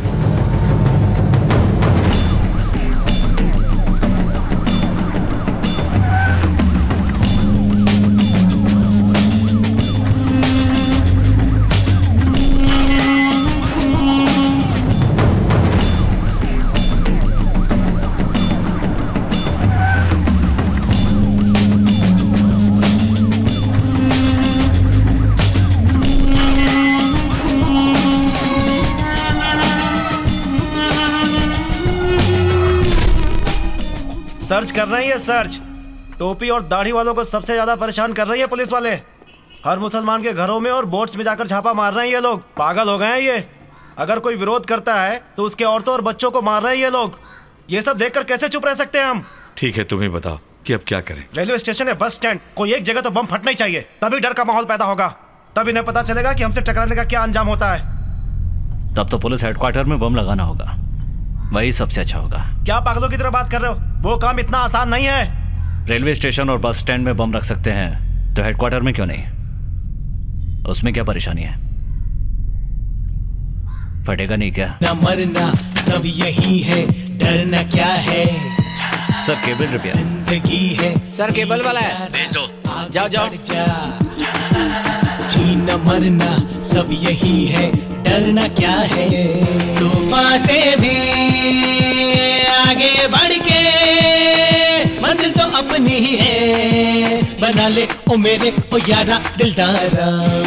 [SPEAKER 6] सर्च कर रही है, सर्च। टोपी और दाढ़ी वालों को सबसे ज्यादा परेशान कर रही है पुलिस वाले। हर मुसलमान के घरों में और बोट्स में जाकर छापा मार रहे हैं ये लोग। पागल हो गए हैं ये। अगर कोई विरोध करता है तो उसके औरतों और बच्चों को मार रहे हैं ये लोग। ये सब देखकर कैसे चुप रह सकते हैं हम?
[SPEAKER 8] ठीक है, तुम ही बताओ कि अब क्या करें।
[SPEAKER 6] रेलवे स्टेशन है, बस स्टैंड, कोई एक जगह तो बम फटना ही चाहिए। तभी डर का माहौल पैदा होगा। तब इन्हें पता चलेगा कि हमसे टकराने का क्या अंजाम होता है।
[SPEAKER 9] तब तो पुलिस हेडक्वार्टर में बम लगाना होगा, वही सबसे अच्छा होगा।
[SPEAKER 6] क्या पागलों की तरह बात कर रहे हो? वो काम इतना आसान नहीं है।
[SPEAKER 9] रेलवे स्टेशन और बस स्टैंड में बम रख सकते हैं तो हेडक्वार्टर में क्यों नहीं? उसमें क्या परेशानी है? फटेगा नहीं क्या?
[SPEAKER 14] ना मरना सब यही है, डरना क्या है।
[SPEAKER 9] सर केबल रिपेयर
[SPEAKER 14] जिंदगी है।
[SPEAKER 7] सर केबल वाला है, भेज दो। जाओ जाओ।
[SPEAKER 14] जीना मरना सब यही है, डरना क्या है। तूफान से भी आगे बढ़ के मंजिल तो अपनी ही है। बना ले ओ मेरे ओ यारा दिलदारा।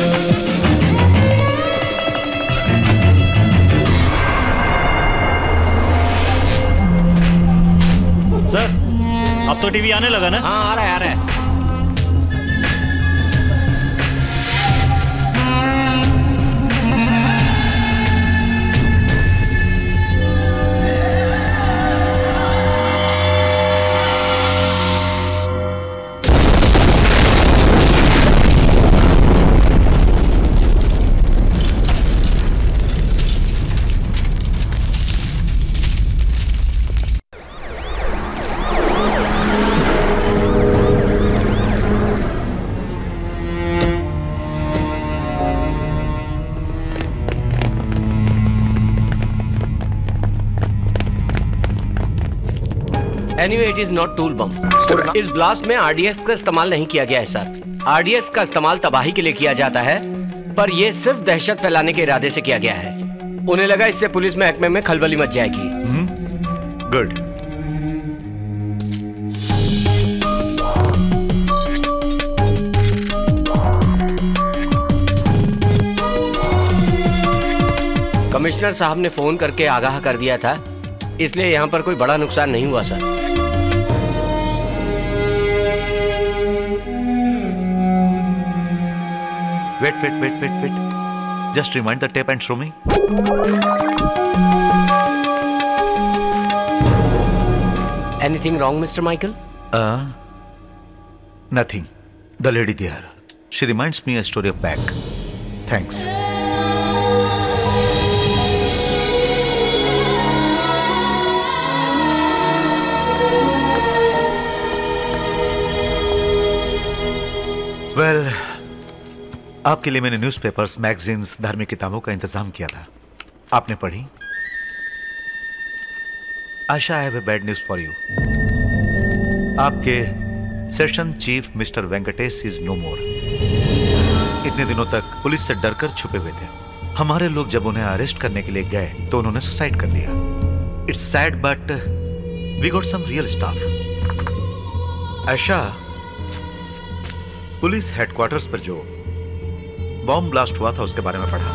[SPEAKER 9] सर अब तो टीवी आने लगा ना?
[SPEAKER 7] हाँ आ रहा है, आ रहा है। Anyway, it is not tool bomb. इस ब्लास्ट में आरडीएक्स का इस्तेमाल नहीं किया गया है सर। आरडीएक्स का इस्तेमाल तबाही के लिए किया जाता है, पर यह सिर्फ दहशत फैलाने के इरादे से किया गया है। उन्हें लगा इससे पुलिस महकमे में खलबली मच जाएगी।
[SPEAKER 3] गुड।
[SPEAKER 7] कमिश्नर साहब ने फोन करके आगाह कर दिया था, इसलिए यहाँ पर कोई बड़ा नुकसान नहीं हुआ sir.
[SPEAKER 3] Wait. Just rewind the tape and show me.
[SPEAKER 7] Anything wrong, Mr. Michael?
[SPEAKER 3] Nothing. The lady there. She reminds me a story of back. Thanks. Well, आपके लिए मैंने न्यूज़पेपर्स, मैगजीन्स, धार्मिक किताबों का इंतजाम किया था। आपने पढ़ी? Asha I have a bad news for you. आपके session chief mister Venkatesh is no more. इतने दिनों तक पुलिस से डरकर छुपे हुए थे। हमारे लोग जब उन्हें अरेस्ट करने के लिए गए तो उन्होंने सुसाइड कर लिया। It's sad but we got some real stuff. Asha, police headquarters पर जो बॉम्ब ब्लास्ट हुआ था उसके बारे में पढ़ा।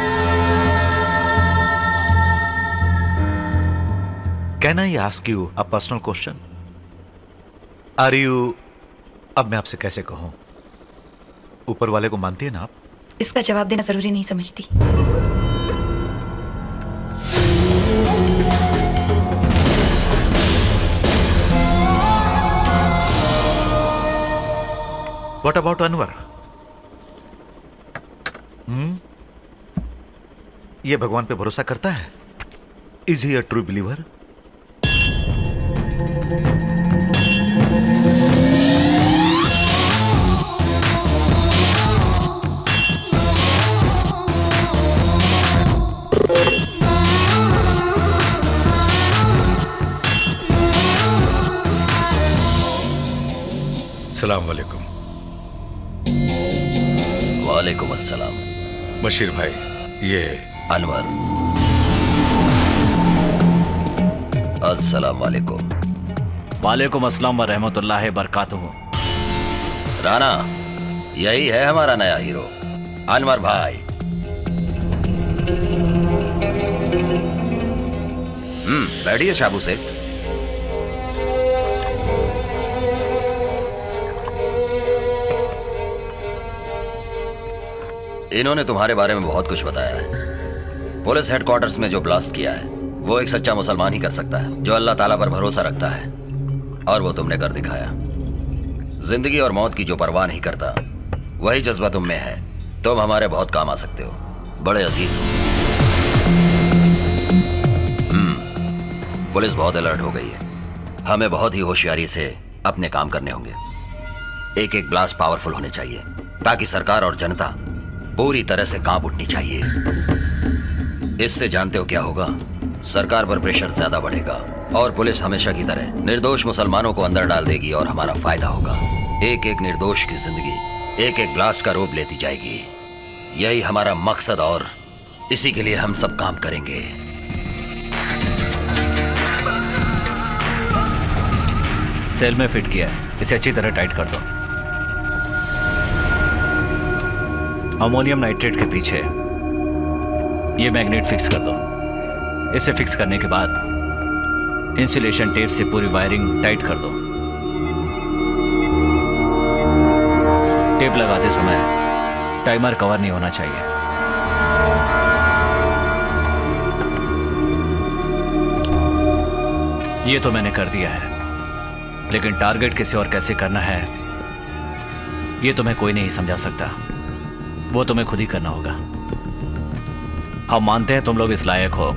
[SPEAKER 3] Can I ask you a personal question? Are you, अब मैं आपसे कैसे कहूं, ऊपर वाले को मानती है ना आप?
[SPEAKER 15] इसका जवाब देना जरूरी नहीं समझती।
[SPEAKER 3] What about Anwar? ये भगवान पे भरोसा करता है? Is he a true believer?
[SPEAKER 8] अस्सलाम वालेकुम।
[SPEAKER 16] वालेकुम अस्सलाम।
[SPEAKER 8] बशीर भाई, ये
[SPEAKER 16] अनवर। अस्सलाम वालेकुम।
[SPEAKER 9] वालेकुम अस्सलाम व रहमतुल्लाहि बरकातुहू।
[SPEAKER 16] राणा, यही है हमारा नया हीरो अनवर भाई। बैठिए शाबू सेठ। इन्होंने तुम्हारे बारे में बहुत कुछ बताया है। पुलिस हेडक्वार्टर्स में जो ब्लास्ट किया है वो एक सच्चा मुसलमान ही कर सकता है, जो अल्लाह ताला पर भरोसा रखता है, और वो तुमने कर दिखाया। जिंदगी और मौत की जो परवाह नहीं करता, वही जज्बा तुम में है। तुम हमारे बहुत काम आ सकते हो, बड़े अजीज हो। पुलिस बहुत अलर्ट हो गई है। हमें बहुत ही होशियारी से अपने काम करने होंगे। एक एक ब्लास्ट पावरफुल होने चाहिए ताकि सरकार और जनता पूरी तरह से कांप उठनी चाहिए। इससे जानते हो क्या होगा? सरकार पर प्रेशर ज्यादा बढ़ेगा और पुलिस हमेशा की तरह निर्दोष मुसलमानों को अंदर डाल देगी और हमारा फायदा होगा। एक एक निर्दोष की जिंदगी एक एक ब्लास्ट का रूप लेती जाएगी। यही हमारा मकसद और इसी के लिए हम सब काम करेंगे।
[SPEAKER 9] सेल में फिट किया है, इसे अच्छी तरह टाइट कर दो। अमोनियम नाइट्रेट के पीछे ये मैग्नेट फिक्स कर दो। इसे फिक्स करने के बाद इंसुलेशन टेप से पूरी वायरिंग टाइट कर दो। टेप लगाते समय टाइमर कवर नहीं होना चाहिए। ये तो मैंने कर दिया है, लेकिन टारगेट किसे और कैसे करना है ये तुम्हें कोई नहीं समझा सकता। वो तुम्हें खुद ही करना होगा। हम मानते हैं तुम लोग इस लायक हो,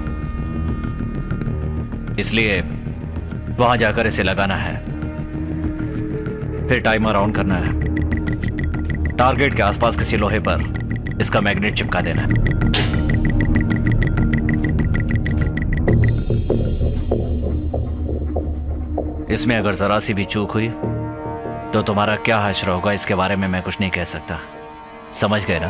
[SPEAKER 9] इसलिए वहां जाकर इसे लगाना है, फिर टाइमर ऑन करना है। टारगेट के आसपास किसी लोहे पर इसका मैग्नेट चिपका देना है। इसमें अगर जरा सी भी चूक हुई तो तुम्हारा क्या हश्र होगा इसके बारे में मैं कुछ नहीं कह सकता। समझ गए ना?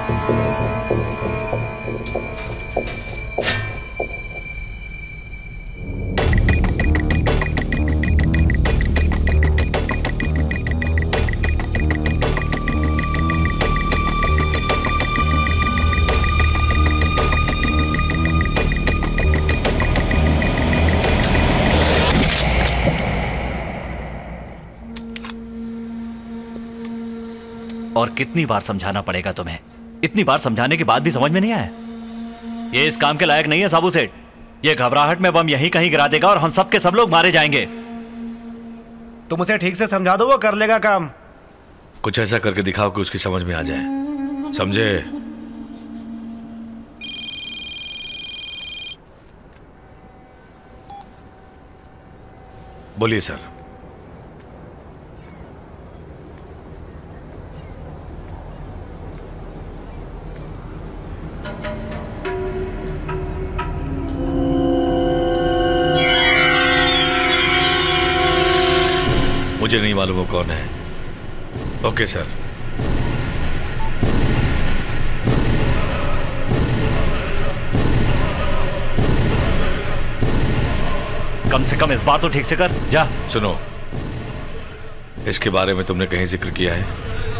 [SPEAKER 9] और कितनी बार समझाना पड़ेगा तुम्हें? इतनी बार समझाने के बाद भी समझ में नहीं आया? ये इस काम के लायक नहीं है साबू सेठ। ये घबराहट में बम यहीं कहीं गिरा देगा और हम सब के सब लोग मारे जाएंगे।
[SPEAKER 6] तुम उसे ठीक से समझा दो, वो कर लेगा काम।
[SPEAKER 8] कुछ ऐसा करके दिखाओ कि उसकी समझ में आ जाए। समझे? बोलिए सर। मुझे नहीं मालूम वो कौन है। Okay sir.
[SPEAKER 9] कम से कम इस बार तो ठीक से कर। जा।
[SPEAKER 8] सुनो, इसके बारे में तुमने कहीं जिक्र किया है?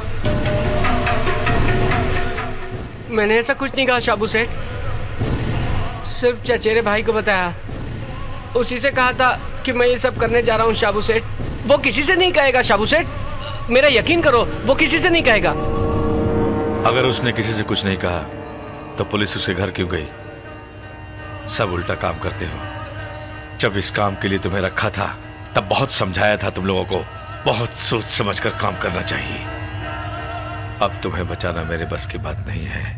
[SPEAKER 7] मैंने ऐसा कुछ नहीं कहा शाबू सेठ। सिर्फ चचेरे भाई को बताया। उसी से कहा था कि मैं ये सब करने जा रहा हूँ शाबू सेठ। वो किसी से नहीं कहेगा शाबू सेठ, मेरा यकीन करो, वो किसी से नहीं कहेगा।
[SPEAKER 8] अगर उसने किसी से कुछ नहीं कहा तो पुलिस उसके घर क्यों गई? सब उल्टा काम करते हो। जब इस काम के लिए तुम्हें रखा था तब बहुत समझाया था तुम लोगों को। बहुत सोच समझकर काम करना चाहिए। अब तुम्हें बचाना मेरे बस की बात नहीं है।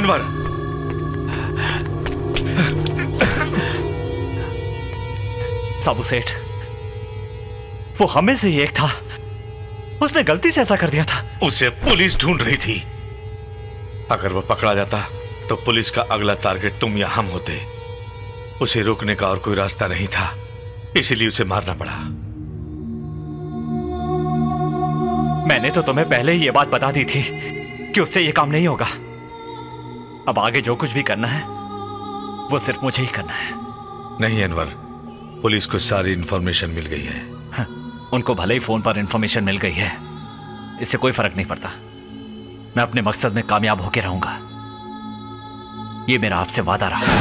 [SPEAKER 8] अनवर,
[SPEAKER 9] साबू सेठ, वो हमें से ही एक था। उसने गलती से ऐसा कर दिया था।
[SPEAKER 8] उसे पुलिस ढूंढ रही थी। अगर वो पकड़ा जाता तो पुलिस का अगला टारगेट तुम या हम होते। उसे रोकने का और कोई रास्ता नहीं था, इसीलिए उसे मारना पड़ा।
[SPEAKER 9] मैंने तो तुम्हें पहले ही ये बात बता दी थी कि उससे ये काम नहीं होगा। अब आगे जो कुछ भी करना है वो सिर्फ मुझे ही करना है।
[SPEAKER 8] नहीं अनवर, पुलिस को सारी इंफॉर्मेशन मिल गई है।
[SPEAKER 9] उनको भले ही फोन पर इंफॉर्मेशन मिल गई है, इससे कोई फर्क नहीं पड़ता। मैं अपने मकसद में कामयाब होकर रहूंगा, ये मेरा आपसे वादा रहा।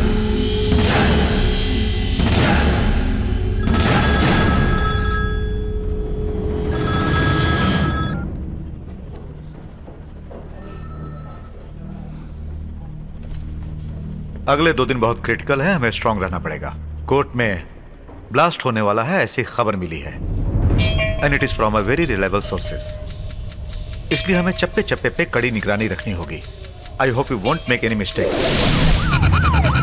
[SPEAKER 3] अगले 2 दिन बहुत क्रिटिकल है, हमें स्ट्रांग रहना पड़ेगा। कोर्ट में ब्लास्ट होने वाला है ऐसी खबर मिली है, and it is from a very reliable sources. इसलिए हमें चप्पे चप्पे पे कड़ी निगरानी रखनी होगी। I hope you won't make any mistake.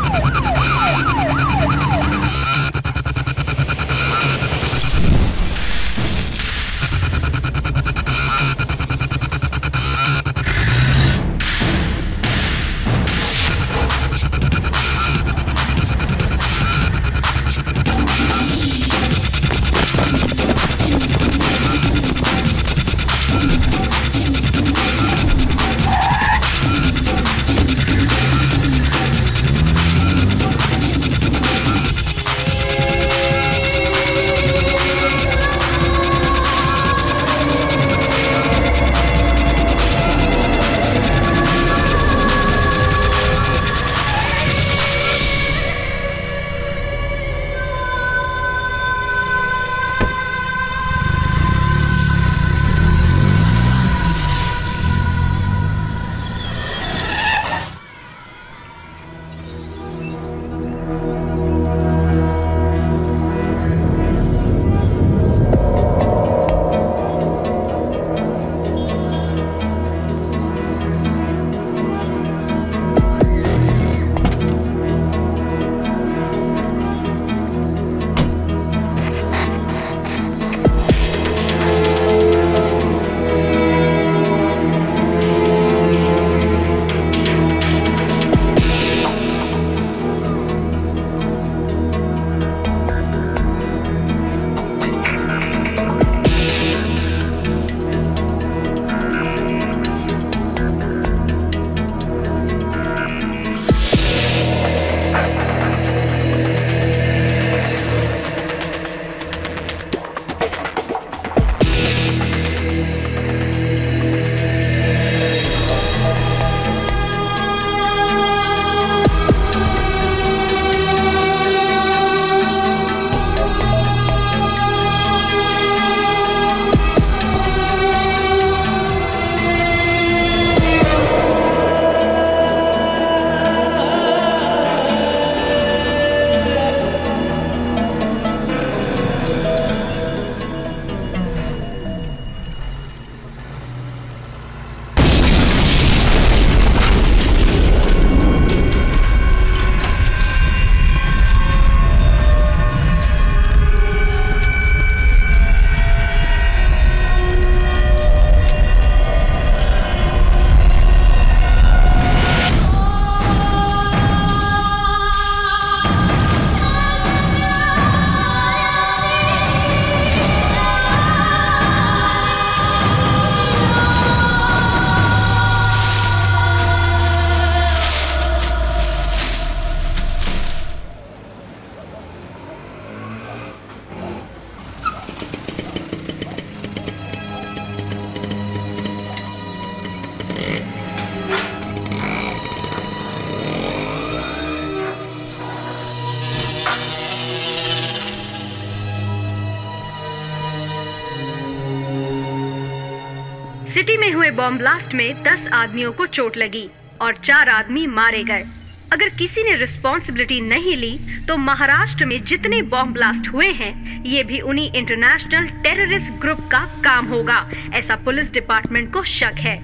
[SPEAKER 5] City में हुए बॉम्ब ब्लास्ट में 10 आदमियों को चोट लगी और 4 आदमी मारे गए। अगर किसी ने रिस्पॉन्सिबिलिटी नहीं ली तो महाराष्ट्र में जितने बॉम्ब ब्लास्ट हुए हैं ये भी उन्हीं इंटरनेशनल टेररिस्ट ग्रुप का काम होगा, ऐसा पुलिस डिपार्टमेंट को शक है।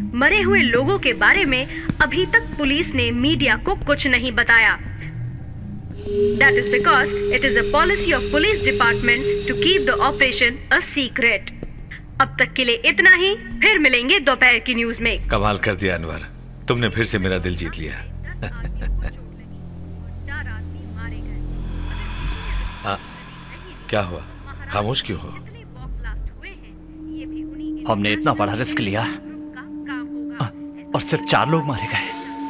[SPEAKER 5] मरे हुए लोगों के बारे में अभी तक पुलिस ने मीडिया को कुछ नहीं बताया। That is because it is a policy of police department to keep the operation a secret. अब तक के लिए इतना ही, फिर मिलेंगे दोपहर की न्यूज में।
[SPEAKER 8] कमाल कर दिया अनवर, तुमने फिर से मेरा दिल जीत लिया। क्या हुआ, खामोश क्यों हो?
[SPEAKER 9] हमने इतना बड़ा रिस्क लिया और सिर्फ 4 लोग मारे गए।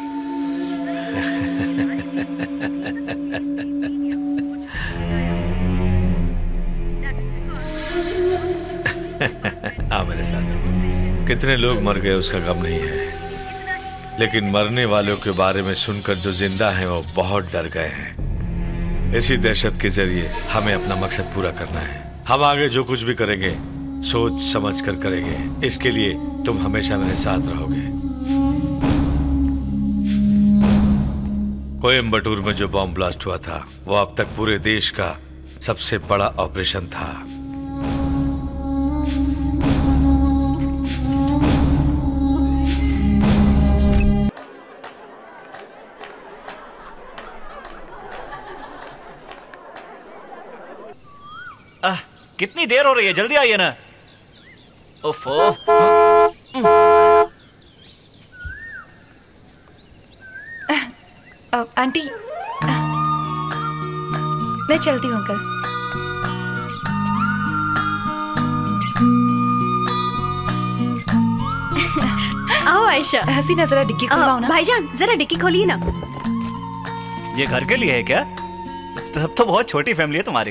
[SPEAKER 8] आ मेरे साथ। कितने लोग मर गए उसका गम नहीं है, लेकिन मरने वालों के बारे में सुनकर जो जिंदा हैं वो बहुत डर गए हैं। इसी दहशत के जरिए हमें अपना मकसद पूरा करना है। हम आगे जो कुछ भी करेंगे सोच समझ कर करेंगे। इसके लिए तुम हमेशा मेरे साथ रहोगे। कोयम्बटूर में जो बॉम्ब ब्लास्ट हुआ था वो अब तक पूरे देश का सबसे बड़ा ऑपरेशन था।
[SPEAKER 9] कितनी देर हो रही है, जल्दी आइए ना। ओफो।
[SPEAKER 15] आंटी, मैं चलती हूँ अंकल।
[SPEAKER 4] आओ आयशा।
[SPEAKER 15] हसीना जरा डिक्की खुलवाओ ना।
[SPEAKER 4] भाईजान जरा डिक्की खोलिए ना।
[SPEAKER 9] ये घर के लिए है क्या? तब तो बहुत छोटी फैमिली है तुम्हारी।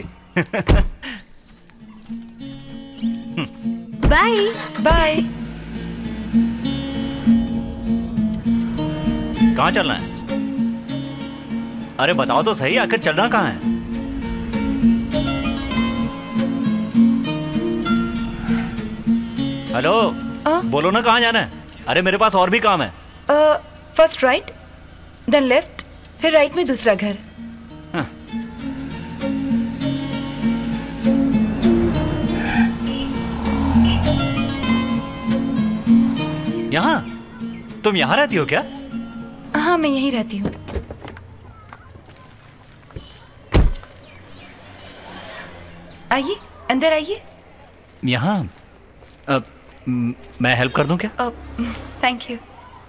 [SPEAKER 15] Bye bye.
[SPEAKER 9] कहाँ चलना है? अरे बताओ तो सही, आखिर चलना कहाँ है? हेलो, बोलो ना कहाँ जाना है? अरे मेरे पास और भी काम है।
[SPEAKER 15] फर्स्ट राइट, देन लेफ्ट, फिर राइट में दूसरा घर।
[SPEAKER 9] यहाँ? तुम यहाँ रहती हो क्या?
[SPEAKER 15] हाँ, मैं यहीं रहती हूँ। आइए, अंदर आइए।
[SPEAKER 9] यहाँ मैं हेल्प कर दूं क्या?
[SPEAKER 15] Thank you.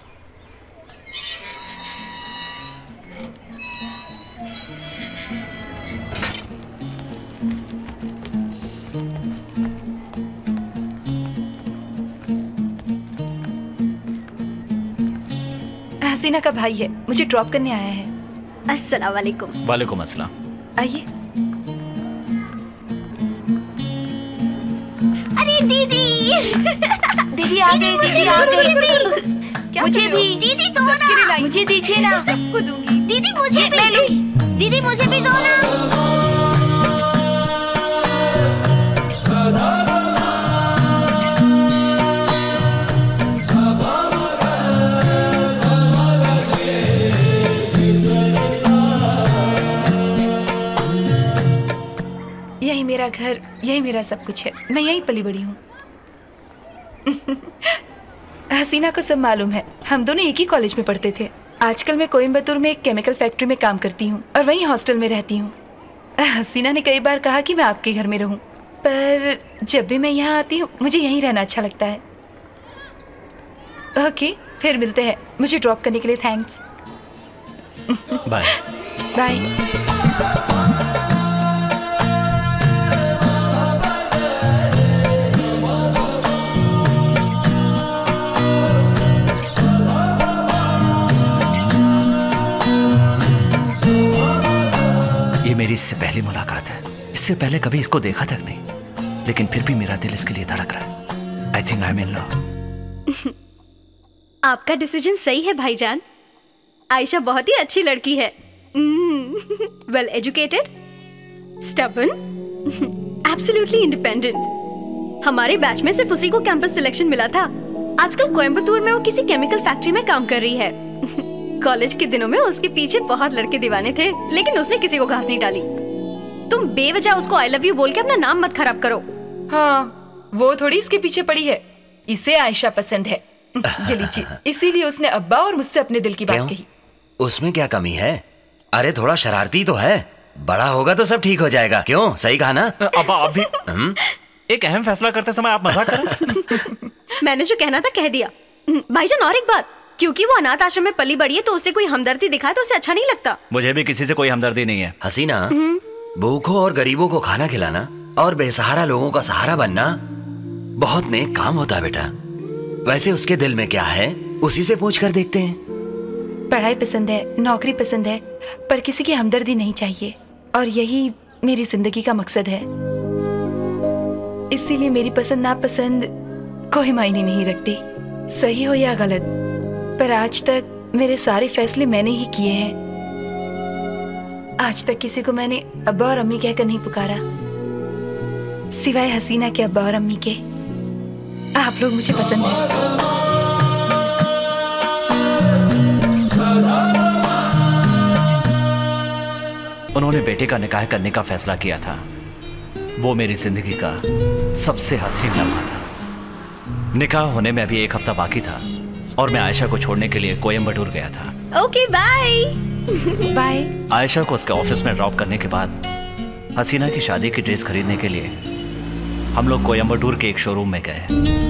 [SPEAKER 15] हसीना का भाई है, मुझे ड्रॉप करने आया है।
[SPEAKER 4] अस्सलाम वालेकुम।
[SPEAKER 9] वालेकुम अस्सलाम।
[SPEAKER 15] आइए।
[SPEAKER 17] अरे दीदी
[SPEAKER 15] दीदी आ गई, दीदी आ गई।
[SPEAKER 17] मुझे भी दीदी दो ना,
[SPEAKER 15] मुझे दीजिए ना।
[SPEAKER 17] सबको दूंगी। दीदी मुझे भी, दीदी मुझे भी दो ना।
[SPEAKER 15] यही मेरा घर, यही मेरा सब कुछ है। मैं यहीं पली बड़ी हूँ। हसीना को सब मालूम है, हम दोनों एक ही कॉलेज में पढ़ते थे। आजकल मैं कोयम्बतूर में एक केमिकल फैक्ट्री में काम करती हूँ और वहीं हॉस्टल में रहती हूँ। हसीना ने कई बार कहा कि मैं आपके घर में रहूँ, पर जब भी मैं यहाँ आती हूँ मुझे यहीं रहना अच्छा लगता है। ओके, फिर मिलते हैं। मुझे ड्रॉप करने के लिए थैंक्स।
[SPEAKER 9] Bye
[SPEAKER 15] bye.
[SPEAKER 9] ये मेरी इससे पहली मुलाकात है। इससे पहले कभी इसको देखा तक नहीं, लेकिन फिर भी मेरा दिल इसके लिए धड़क रहा है। I think I am in love.
[SPEAKER 4] आपका डिसीजन सही है भाईजान। आयशा बहुत ही अच्छी लड़की है। Well educated, stubborn, absolutely independent. हमारे बैच में सिर्फ उसी को कैंपस सिलेक्शन मिला था। आजकल कोयम्बतूर में वो किसी केमिकल फैक्ट्री में काम कर रही है। कॉलेज के दिनों में उसके पीछे बहुत लड़के दीवाने थे, लेकिन उसने किसी को घास नहीं डाली। तुम बेवजह उसको आई लव यू बोल के अपना नाम मत खराब करो।
[SPEAKER 15] हाँ, वो थोड़ी इसके पीछे पड़ी है। इसे आयशा पसंद है,
[SPEAKER 13] ये लीजिए, इसीलिए उसने अब्बा और मुझसे अपने दिल की बात कही।
[SPEAKER 16] उसमें क्या कमी है? अरे थोड़ा शरारती तो है, बड़ा होगा तो सब ठीक हो जाएगा। क्यों, सही कहा ना?
[SPEAKER 9] अब्बा आप भी एक अहम फैसला करते समय आप मजाक करें।
[SPEAKER 4] मैंने जो कहना था कह दिया। भाईजान और एक बात, क्योंकि वो अनाथ आश्रम में पली बड़ी है तो उसे कोई हमदर्दी दिखाए तो उसे अच्छा नहीं लगता।
[SPEAKER 9] मुझे भी किसी से कोई हमदर्दी नहीं है।
[SPEAKER 16] हसीना, भूखों और गरीबों को खाना खिलाना और बेसहारा लोगों का सहारा बनना बहुत नेक काम होता है बेटा। वैसे उसके दिल में क्या है, उसी से पूछ कर देखते हैं।
[SPEAKER 15] पढ़ाई पसंद है, नौकरी पसंद है, पर किसी की हमदर्दी नहीं चाहिए, और यही मेरी जिंदगी का मकसद है। इसीलिए मेरी पसंद नापसंद कोई मायने नहीं रखती, सही हो या गलत। पर आज तक मेरे सारे फैसले मैंने ही किए हैं। आज तक किसी को मैंने अब्बा और अम्मी कहकर नहीं पुकारा, सिवाय हसीना के अब्बा और अम्मी के। आप लोग मुझे पसंद हैं।
[SPEAKER 9] उन्होंने बेटे का निकाह करने का फैसला किया था। वो मेरी जिंदगी का सबसे हसीन लम्हा था। निकाह होने में अभी 1 हफ्ता बाकी था और मैं आयशा को छोड़ने के लिए कोयम्बटूर गया था।
[SPEAKER 4] Okay bye.
[SPEAKER 15] बाय।
[SPEAKER 9] आयशा को उसके ऑफिस में ड्रॉप करने के बाद हसीना की शादी की ड्रेस खरीदने के लिए हम लोग कोयम्बटूर के एक शोरूम में गए।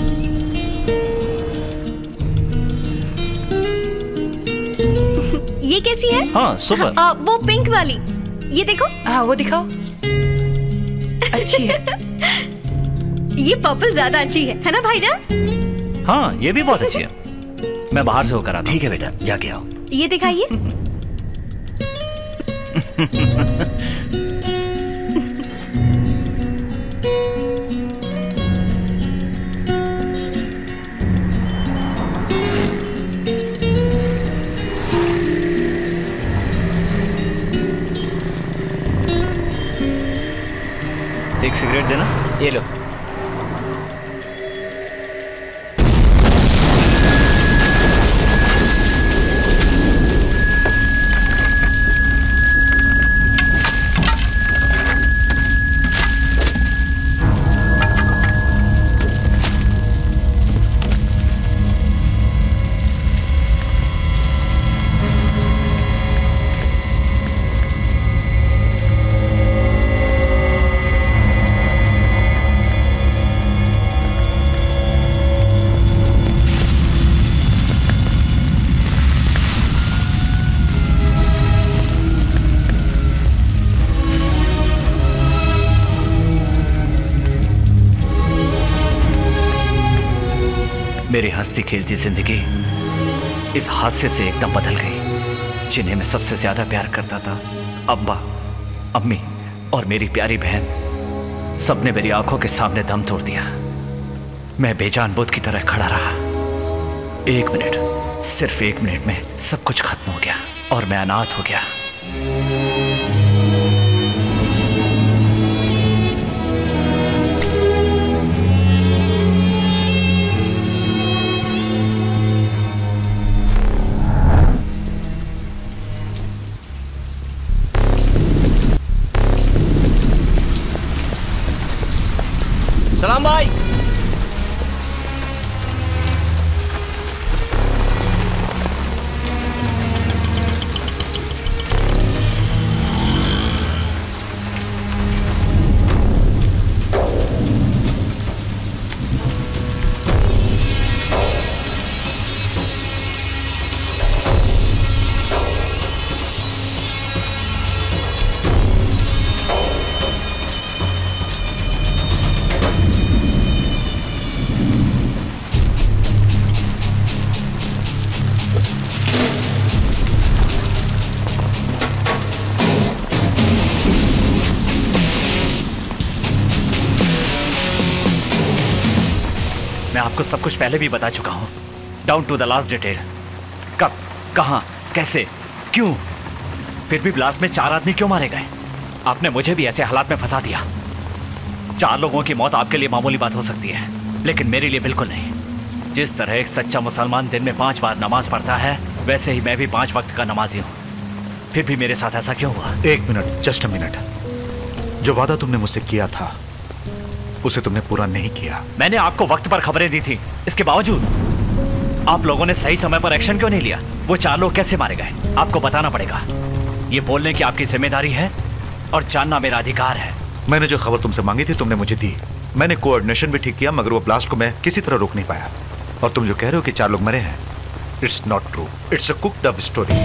[SPEAKER 4] ये कैसी है?
[SPEAKER 9] हाँ सुपर।
[SPEAKER 4] वो पिंक वाली, ये देखो।
[SPEAKER 15] हाँ वो दिखाओ। अच्छी है।
[SPEAKER 4] ये पर्पल ज्यादा अच्छी है ना भाईजान?
[SPEAKER 9] हाँ ये भी बहुत अच्छी है। मैं बाहर से होकर आता हूँ।
[SPEAKER 16] ठीक है बेटा, जाके आओ।
[SPEAKER 4] ये दिखाइए।
[SPEAKER 9] एक सिगरेट देना।
[SPEAKER 7] ये लो।
[SPEAKER 9] मेरी हंसती खेलती जिंदगी इस हादसे से एकदम बदल गई। जिन्हें मैं सबसे ज्यादा प्यार करता था, अब्बा, अम्मी और मेरी प्यारी बहन, सबने मेरी आंखों के सामने दम तोड़ दिया। मैं बेजान बुत की तरह खड़ा रहा। 1 मिनट, सिर्फ 1 मिनट में सब कुछ खत्म हो गया और मैं अनाथ हो गया।
[SPEAKER 7] सलाम भाई।
[SPEAKER 9] मैं आपको सब कुछ पहले भी बता चुका हूं, down to the last detail. कब, कहां, कैसे, क्यों। फिर भी ब्लास्ट में 4 आदमी क्यों मारे गए? आपने मुझे भी ऐसे हालात में फंसा दिया। 4 लोगों की मौत आपके लिए मामूली बात हो सकती है, लेकिन मेरे लिए बिल्कुल नहीं। जिस तरह एक सच्चा मुसलमान दिन में 5 बार नमाज पढ़ता है, वैसे ही मैं भी 5 वक्त का नमाजी हूं। फिर भी मेरे साथ ऐसा क्यों हुआ?
[SPEAKER 3] 1 मिनट, जस्ट अ मिनट। जो वादा तुमने मुझसे किया था उसे तुमने पूरा नहीं किया।
[SPEAKER 9] मैंने आपको वक्त पर खबरें दी थी, इसके बावजूद आप लोगों ने सही समय पर एक्शन क्यों नहीं लिया? वो 4 लोग कैसे मारे गए आपको बताना पड़ेगा। ये बोलने की आपकी जिम्मेदारी है और जानना मेरा अधिकार है।
[SPEAKER 3] मैंने जो खबर तुमसे मांगी थी तुमने मुझे दी। मैंने कोऑर्डिनेशन भी ठीक किया, मगर वो ब्लास्ट को मैं किसी तरह रोक नहीं पाया। और तुम जो कह रहे हो कि 4 लोग मरे हैं, it's not true, it's a cooked up story.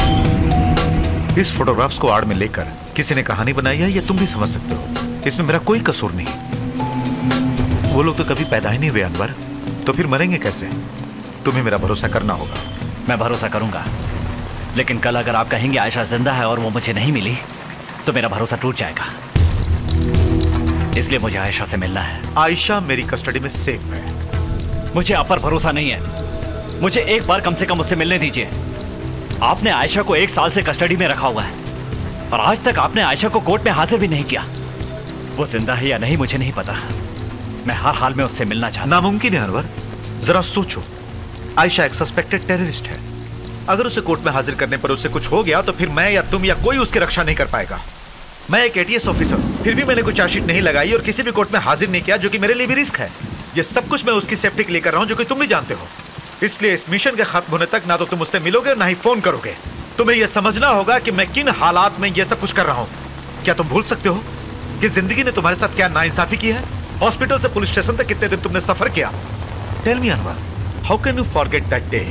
[SPEAKER 3] इस फोटोग्राफ्स को आड़ में लेकर किसी ने कहानी बनाई है, ये तुम भी समझ सकते हो। इसमें मेरा कोई कसूर नहीं। वो लोग तो कभी पैदा ही नहीं हुए अनवर, तो फिर मरेंगे कैसे? तुम्हें मेरा भरोसा करना होगा।
[SPEAKER 9] मैं भरोसा करूंगा, लेकिन कल अगर आप कहेंगे आयशा जिंदा है और वो मुझे नहीं मिली तो मेरा भरोसा टूट जाएगा। इसलिए मुझे आयशा से मिलना है।
[SPEAKER 3] आयशा मेरी कस्टडी में सेफ है।
[SPEAKER 9] मुझे आप पर भरोसा नहीं है। मुझे एक बार कम से कम उससे मिलने दीजिए। आपने आयशा को 1 साल से कस्टडी में रखा हुआ है और आज तक आपने आयशा को कोर्ट में हाजिर भी नहीं किया। वो जिंदा है या नहीं मुझे नहीं पता। मैं हर हाल में उससे मिलना चाहता।
[SPEAKER 3] नामुमकिन है अनवर, जरा सोचो। आयशा एक सस्पेक्टेड टेररिस्ट है। अगर उसे कोर्ट में हाजिर करने पर उससे कुछ हो गया तो फिर मैं या तुम या कोई उसकी रक्षा नहीं कर पाएगा। मैं एक ATS ऑफिसर, फिर भी मैंने कोई चार्जशीट नहीं लगाई और किसी भी कोर्ट में हाजिर नहीं किया, जो कि मेरे लिए भी रिस्क है। ये सब कुछ मैं उसकी सेफ्टी के लिए कर रहा हूं, जो कि तुम भी जानते हो। इसलिए इस मिशन के खत्म होने तक ना तो तुम उससे मिलोगे और ना ही फोन करोगे। तुम्हें यह समझना होगा कि मैं किन हालात में यह सब कुछ कर रहा हूं। क्या तुम भूल सकते हो कि जिंदगी ने तुम्हारे साथ क्या नाइंसाफी की है? हॉस्पिटल से पुलिस स्टेशन तक कितने दिन तुमने सफर किया? Tell me Anwar, how can you forget that day?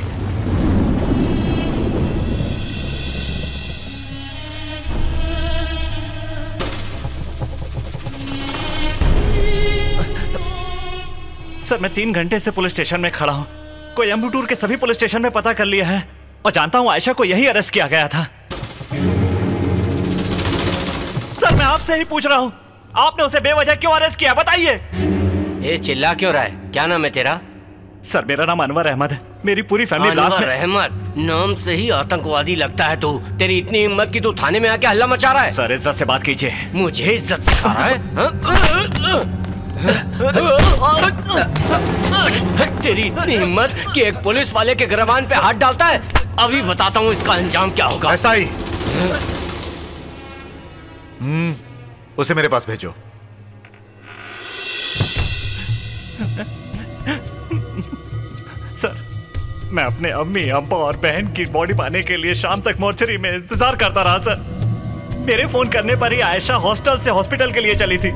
[SPEAKER 9] Sir, मैं 3 घंटे से पुलिस स्टेशन में खड़ा हूँ। कोयम्बटूर के सभी पुलिस स्टेशन में पता कर लिया है और जानता हूँ आयशा को यही अरेस्ट किया गया था। सर, मैं आपसे ही पूछ रहा हूँ, आपने उसे बेवजह क्यों अरेस्ट किया? बताइए।
[SPEAKER 7] ये चिल्ला क्यों रहा है? क्या नाम है तेरा?
[SPEAKER 9] सर, मेरा नाम अनवर अहमद है। मेरी पूरी फैमिली ब्लास्ट में।
[SPEAKER 7] अनवर अहमद नाम से ही आतंकवादी लगता है तू। तेरी इतनी हिम्मत कि तू थाने में आके हल्ला मचा रहा है।
[SPEAKER 9] सर, इज्जत से बात कीजिए।
[SPEAKER 7] मुझे इज्जत सिखा रहा है? तेरी इतनी हिम्मत कि एक पुलिस वाले के गिरबान पे हाथ डालता है? अभी बताता हूँ इसका अंजाम क्या होगा।
[SPEAKER 3] ऐसा ही। उसे मेरे पास भेजो।
[SPEAKER 9] सर, मैं अपने अम्मी, अब्बा और बहन की बॉडी पाने के लिए शाम तक मोर्चरी में इंतजार करता रहा। सर, मेरे फोन करने पर ही आयशा हॉस्टल से हॉस्पिटल के लिए चली थी।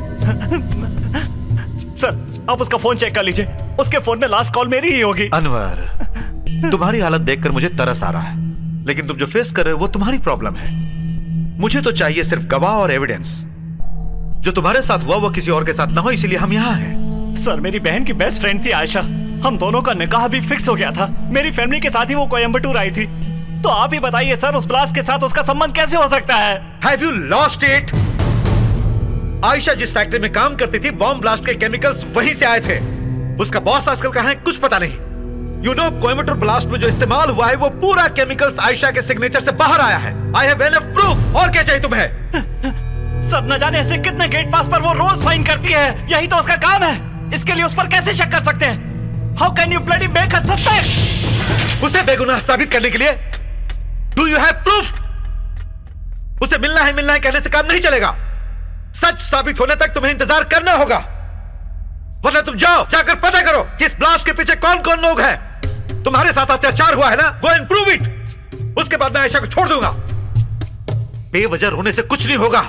[SPEAKER 9] सर, आप उसका फोन चेक कर लीजिए। उसके फोन में लास्ट कॉल मेरी ही होगी।
[SPEAKER 3] अनवर, तुम्हारी हालत देखकर मुझे तरस आ रहा है, लेकिन तुम जो फेस कर रहे हो वो तुम्हारी प्रॉब्लम है। मुझे तो चाहिए सिर्फ गवाह और एविडेंस। जो तुम्हारे साथ हुआ वो किसी और के साथ ना हो, इसीलिए हम यहाँ हैं।
[SPEAKER 9] सर, मेरी बहन की बेस्ट फ्रेंड थी आयशा। हम दोनों का निकाह भी फिक्स हो गया था। मेरी फैमिली के साथ ही वो कोयम्बटूर आई थी। तो आप ही बताइए सर, उस ब्लास्ट के साथ उसका संबंध कैसे हो सकता है?
[SPEAKER 3] Have you lost it? Ayesha जिस फैक्ट्री में काम करती थी, बॉम्ब ब्लास्ट के केमिकल्स वहीं से आए थे। उसका बॉस आजकल कहाँ है कुछ पता नहीं। यू नो, कोयम्बटूर ब्लास्ट में जो इस्तेमाल हुआ है वो पूरा केमिकल्स आयशा के सिग्नेचर से बाहर आया है। I have enough proof. और क्या चाहिए तुम्हें?
[SPEAKER 9] सर, न जाने ऐसे कितने गेट पास पर वो रोज साइन करती है। यही तो उसका काम है। इसके लिए उस पर कैसे शक कर सकते हैं? How can you bloody make her suspect?
[SPEAKER 3] उसे बेगुनाह साबित करने के लिए डू यू हैव प्रूफ? उसे मिलना है कहने से काम नहीं चलेगा। सच साबित होने तक तुम्हें इंतजार करना होगा, वरना तुम जाकर पता करो कि इस ब्लास्ट के पीछे कौन कौन लोग हैं। तुम्हारे साथ अत्याचार हुआ है ना, गो एंड प्रूव इट। उसके बाद मैं आयशा को छोड़ दूंगा। बेवजह रोने से कुछ नहीं होगा।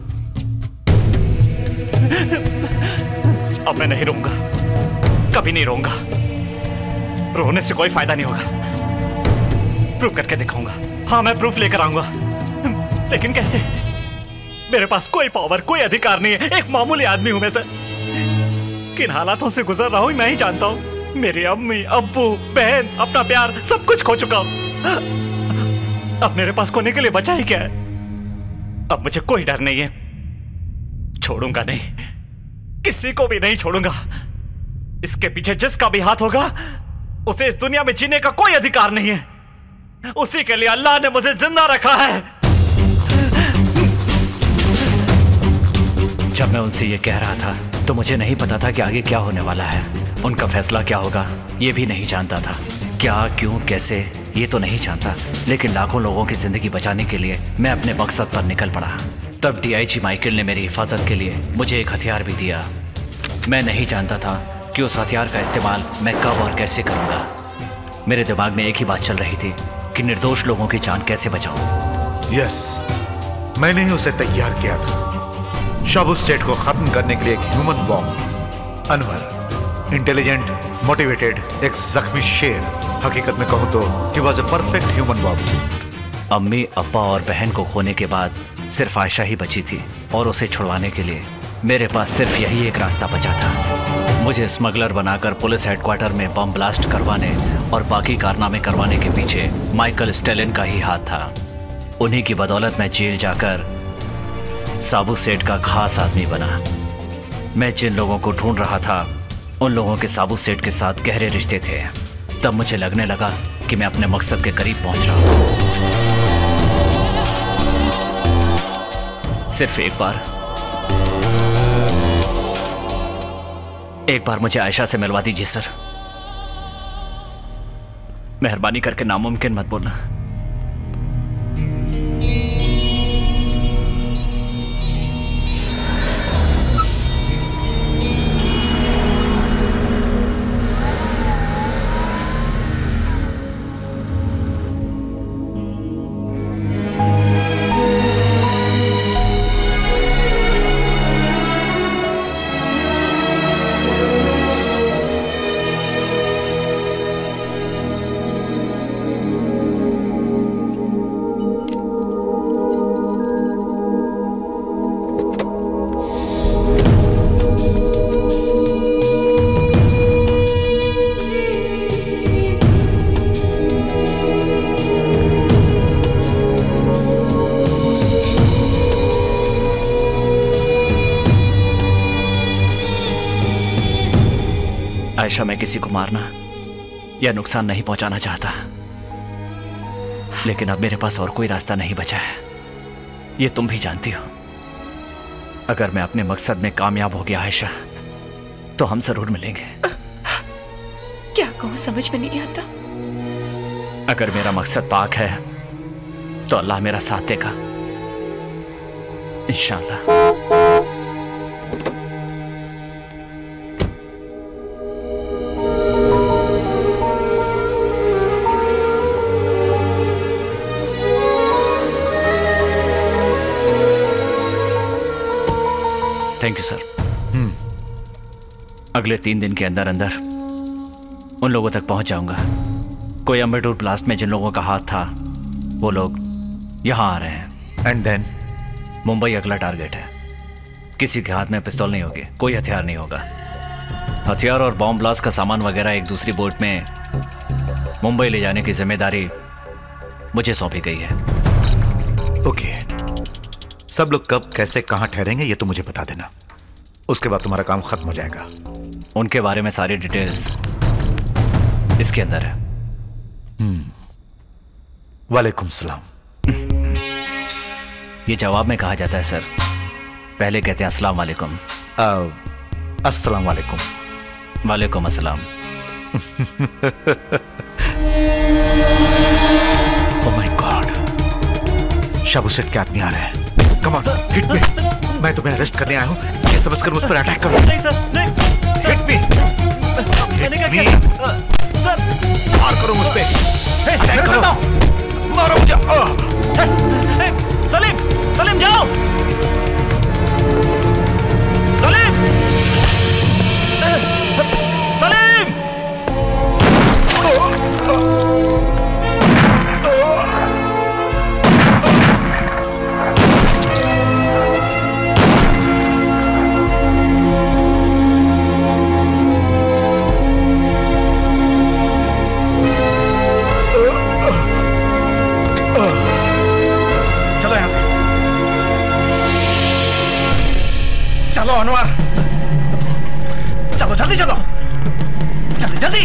[SPEAKER 9] अब मैं नहीं रोऊंगा, कभी नहीं रोऊंगा। रोने से कोई फायदा नहीं होगा। प्रूफ करके दिखाऊंगा। हाँ, मैं प्रूफ लेकर आऊंगा, लेकिन कैसे? मेरे पास कोई पावर, कोई अधिकार नहीं है। एक मामूली आदमी हूं मैं सर। किन हालातों से गुजर रहा हूं मैं ही जानता हूं। मेरी अम्मी, अब्बू, बहन, अपना प्यार सब कुछ खो चुका हूं। अब मेरे पास खोने के लिए बचा ही क्या है? अब मुझे कोई डर नहीं है। छोड़ूंगा नहीं, किसी को भी नहीं छोड़ूंगा। इसके पीछे जिसका भी हाथ होगा उसे इस दुनिया में जीने का कोई अधिकार नहीं है। उसी के लिए अल्लाह ने मुझे जिंदा रखा है। जब मैं उनसे ये कह रहा था तो मुझे नहीं पता था कि आगे क्या होने वाला है। उनका फैसला क्या होगा ये भी नहीं जानता था। क्या, क्यों, कैसे ये तो नहीं जानता, लेकिन लाखों लोगों की जिंदगी बचाने के लिए मैं अपने मकसद पर निकल पड़ा। तब DIG माइकल ने मेरी हिफाजत के लिए मुझे एक हथियार भी दिया। मैं नहीं जानता था कि उस हथियार का इस्तेमाल मैं कब और कैसे करूँगा। मेरे दिमाग में एक ही बात चल रही थी कि निर्दोष लोगों की जान कैसे बचाऊं।
[SPEAKER 3] यस, मैंने ही उसे तैयार किया था शाबू सेठ को खत्म करने के लिए। एक human bomb. Anwar intelligent, motivated, एक जख्मी शेर। हकीकत में कहूं तो he was a perfect human bomb.
[SPEAKER 9] अम्मी, अब्बा और बहन को खोने के बाद सिर्फ आयशा ही बची थी और उसे छुड़वाने के लिए मेरे पास सिर्फ यही एक रास्ता बचा था। मुझे स्मगलर बनाकर पुलिस हेडक्वार्टर में बम ब्लास्ट करवाने और बाकी कारनामे करवाने के पीछे माइकल स्टेलिन का ही हाथ था। उन्हीं की बदौलत मैं जेल जाकर साबू सेठ का खास आदमी बना। मैं जिन लोगों को ढूंढ रहा था उन लोगों के साबू सेठ के साथ गहरे रिश्ते थे। तब मुझे लगने लगा कि मैं अपने मकसद के करीब पहुंच रहा हूं। सिर्फ एक बार मुझे आयशा से मिलवा दीजिए सर। मेहरबानी करके नामुमकिन मत बोलना। आयशा, मैं किसी को मारना या नुकसान नहीं पहुंचाना चाहता, लेकिन अब मेरे पास और कोई रास्ता नहीं बचा है। ये तुम भी जानती हो। अगर मैं अपने मकसद में कामयाब हो गया आयशा, तो हम जरूर मिलेंगे।
[SPEAKER 15] क्या कहूं समझ में नहीं आता।
[SPEAKER 9] अगर मेरा मकसद पाक है तो अल्लाह मेरा साथ देगा इंशाअल्लाह। Thank you sir. अगले 3 दिन के अंदर अंदर उन लोगों तक पहुंच जाऊंगा। कोयम्बटूर ब्लास्ट में जिन लोगों का हाथ था वो लोग यहां आ रहे हैं।
[SPEAKER 3] एंड देन
[SPEAKER 9] मुंबई अगला टारगेट है। किसी के हाथ में पिस्तौल नहीं होगी, कोई हथियार नहीं होगा। हथियार और बॉम्ब ब्लास्ट का सामान वगैरह एक दूसरी बोट में मुंबई ले जाने की जिम्मेदारी मुझे सौंपी गई है।
[SPEAKER 3] ओके, सब लोग कब, कैसे, कहां ठहरेंगे ये तो मुझे बता देना। उसके बाद तुम्हारा काम खत्म हो जाएगा।
[SPEAKER 9] उनके बारे में सारी डिटेल्स इसके अंदर है।
[SPEAKER 3] वालेकुम सलाम।
[SPEAKER 9] ये जवाब में कहा जाता है सर। पहले कहते हैं अस्सलाम वालेकुम।
[SPEAKER 3] अस्सलाम वालेकुम।
[SPEAKER 9] वालेकुम अस्सलाम।
[SPEAKER 3] ओह माय गॉड, शाबू सेठ के आदमी आ रहे हैं। Come on, hit me. मैं तुम्हें अरेस्ट करने आया हूँ, ये समझकर मुझ पर अटैक करो।
[SPEAKER 6] नहीं सर, नहीं।
[SPEAKER 3] Hit me.
[SPEAKER 6] सर,
[SPEAKER 3] मार करो मुझ पे। अटैक करो। मारो मुझे।
[SPEAKER 6] सलीम, सलीम जाओ। सलीम, सलीम। चलो यहां से। चलो अनवर, चलो जल्दी चलो, जल्दी जल्दी।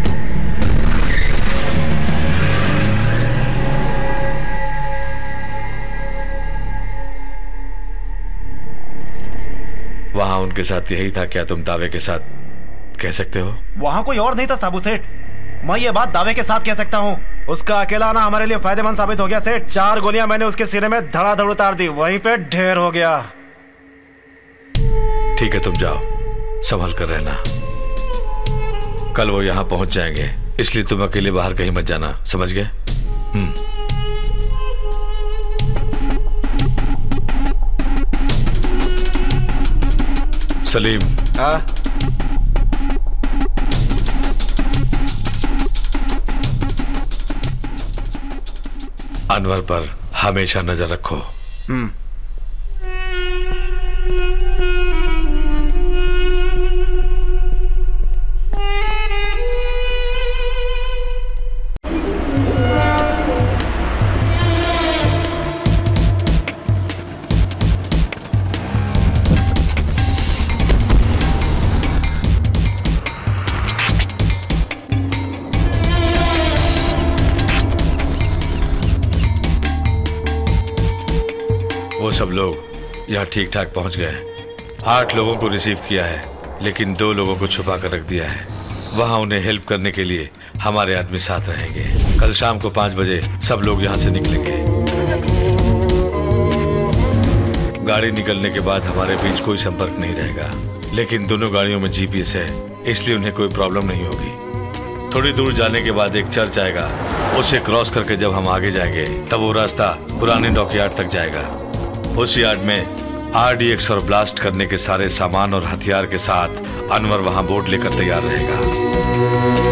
[SPEAKER 8] वहां उनके साथ यही था क्या तुम दावे के साथ कह सकते हो?
[SPEAKER 6] वहां कोई और नहीं था साबू सेठ। मैं ये बात दावे के साथ कह सकता हूँ। उसका अकेला आना हमारे लिए फायदेमंद साबित हो गया सेठ। 4 गोलियां मैंने उसके सिरे में धड़ाधड़ उतार दी, वहीं पे ढेर हो गया।
[SPEAKER 8] ठीक है, तुम जाओ, संभल कर रहना। कल वो यहां पहुंच जाएंगे, इसलिए तुम अकेले बाहर कहीं मत जाना, समझ गए? सलीम।
[SPEAKER 11] हाँ।
[SPEAKER 8] अनवर पर हमेशा नजर रखो। वो सब लोग यहाँ ठीक ठाक पहुँच गए। 8 लोगों को रिसीव किया है, लेकिन 2 लोगों को छुपा कर रख दिया है। वहाँ उन्हें हेल्प करने के लिए हमारे आदमी साथ रहेंगे। कल शाम को 5 बजे सब लोग यहाँ से निकलेंगे। गाड़ी निकलने के बाद हमारे बीच कोई संपर्क नहीं रहेगा, लेकिन दोनों गाड़ियों में जीपीएस है, इसलिए उन्हें कोई प्रॉब्लम नहीं होगी। थोड़ी दूर जाने के बाद एक चर्च आएगा, उसे क्रॉस करके जब हम आगे जाएंगे तब वो रास्ता पुराने डॉकयार्ड तक जाएगा। उस यार्ड में RDX और ब्लास्ट करने के सारे सामान और हथियार के साथ अनवर वहां बोट लेकर तैयार रहेगा।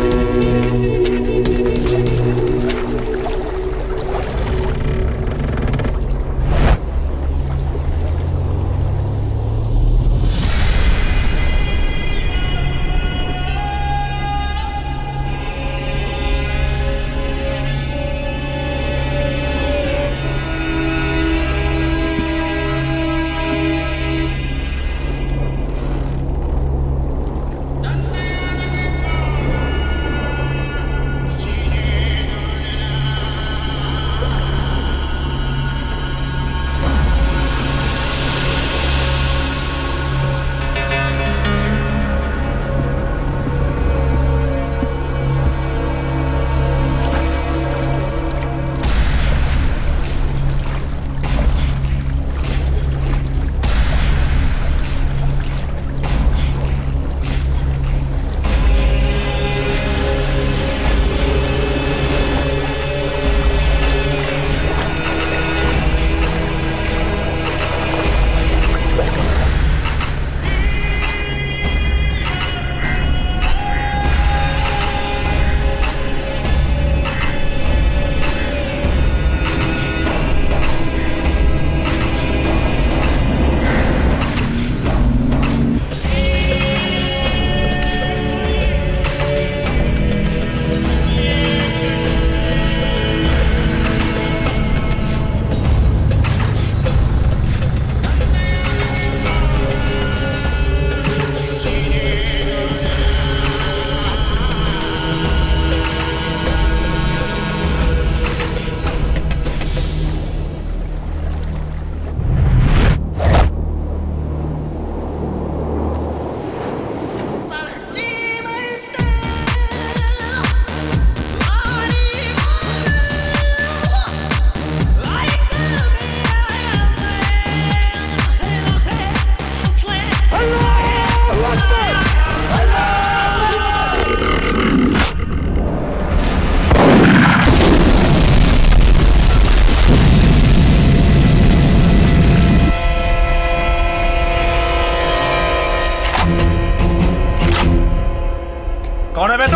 [SPEAKER 6] कौन है बे तू?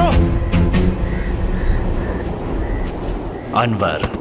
[SPEAKER 9] अनवर।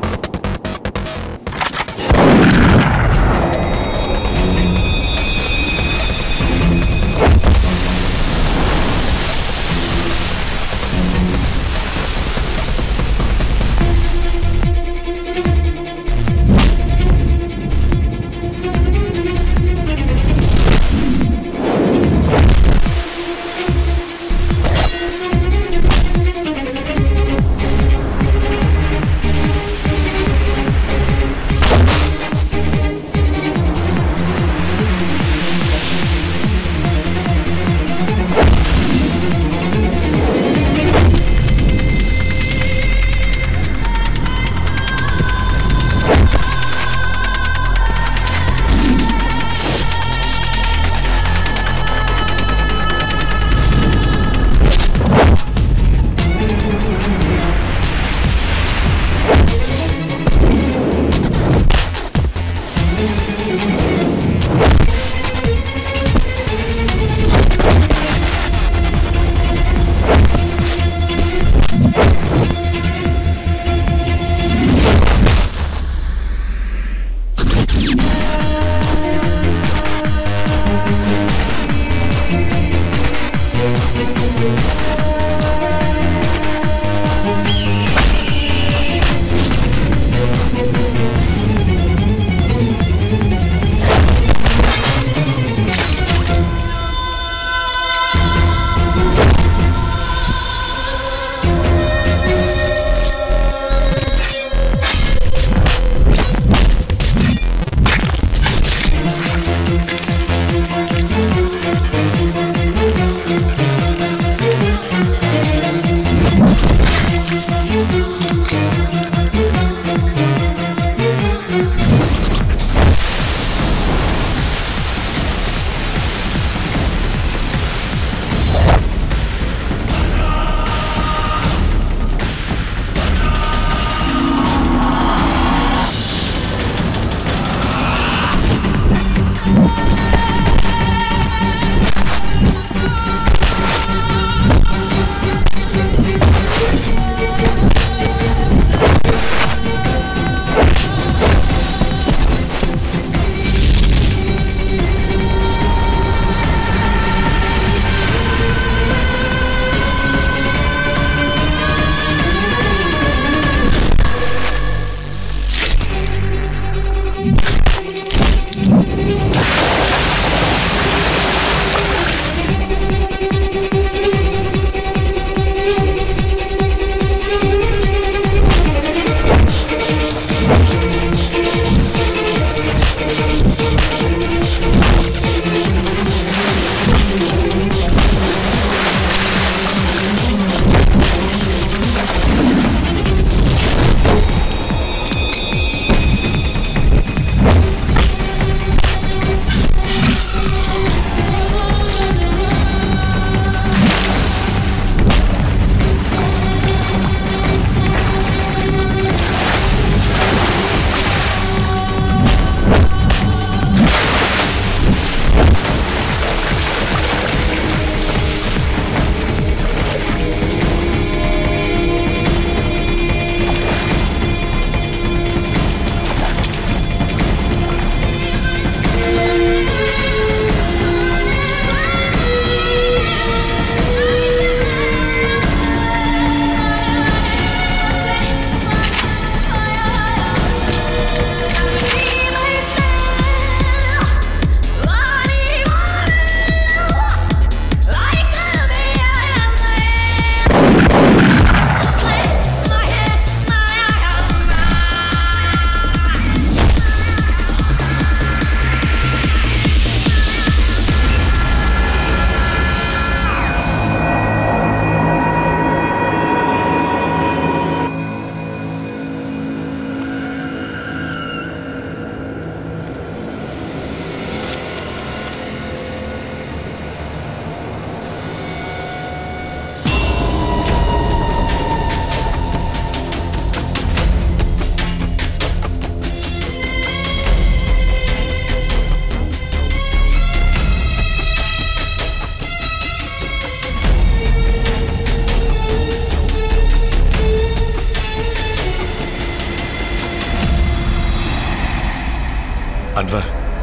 [SPEAKER 8] अनवर,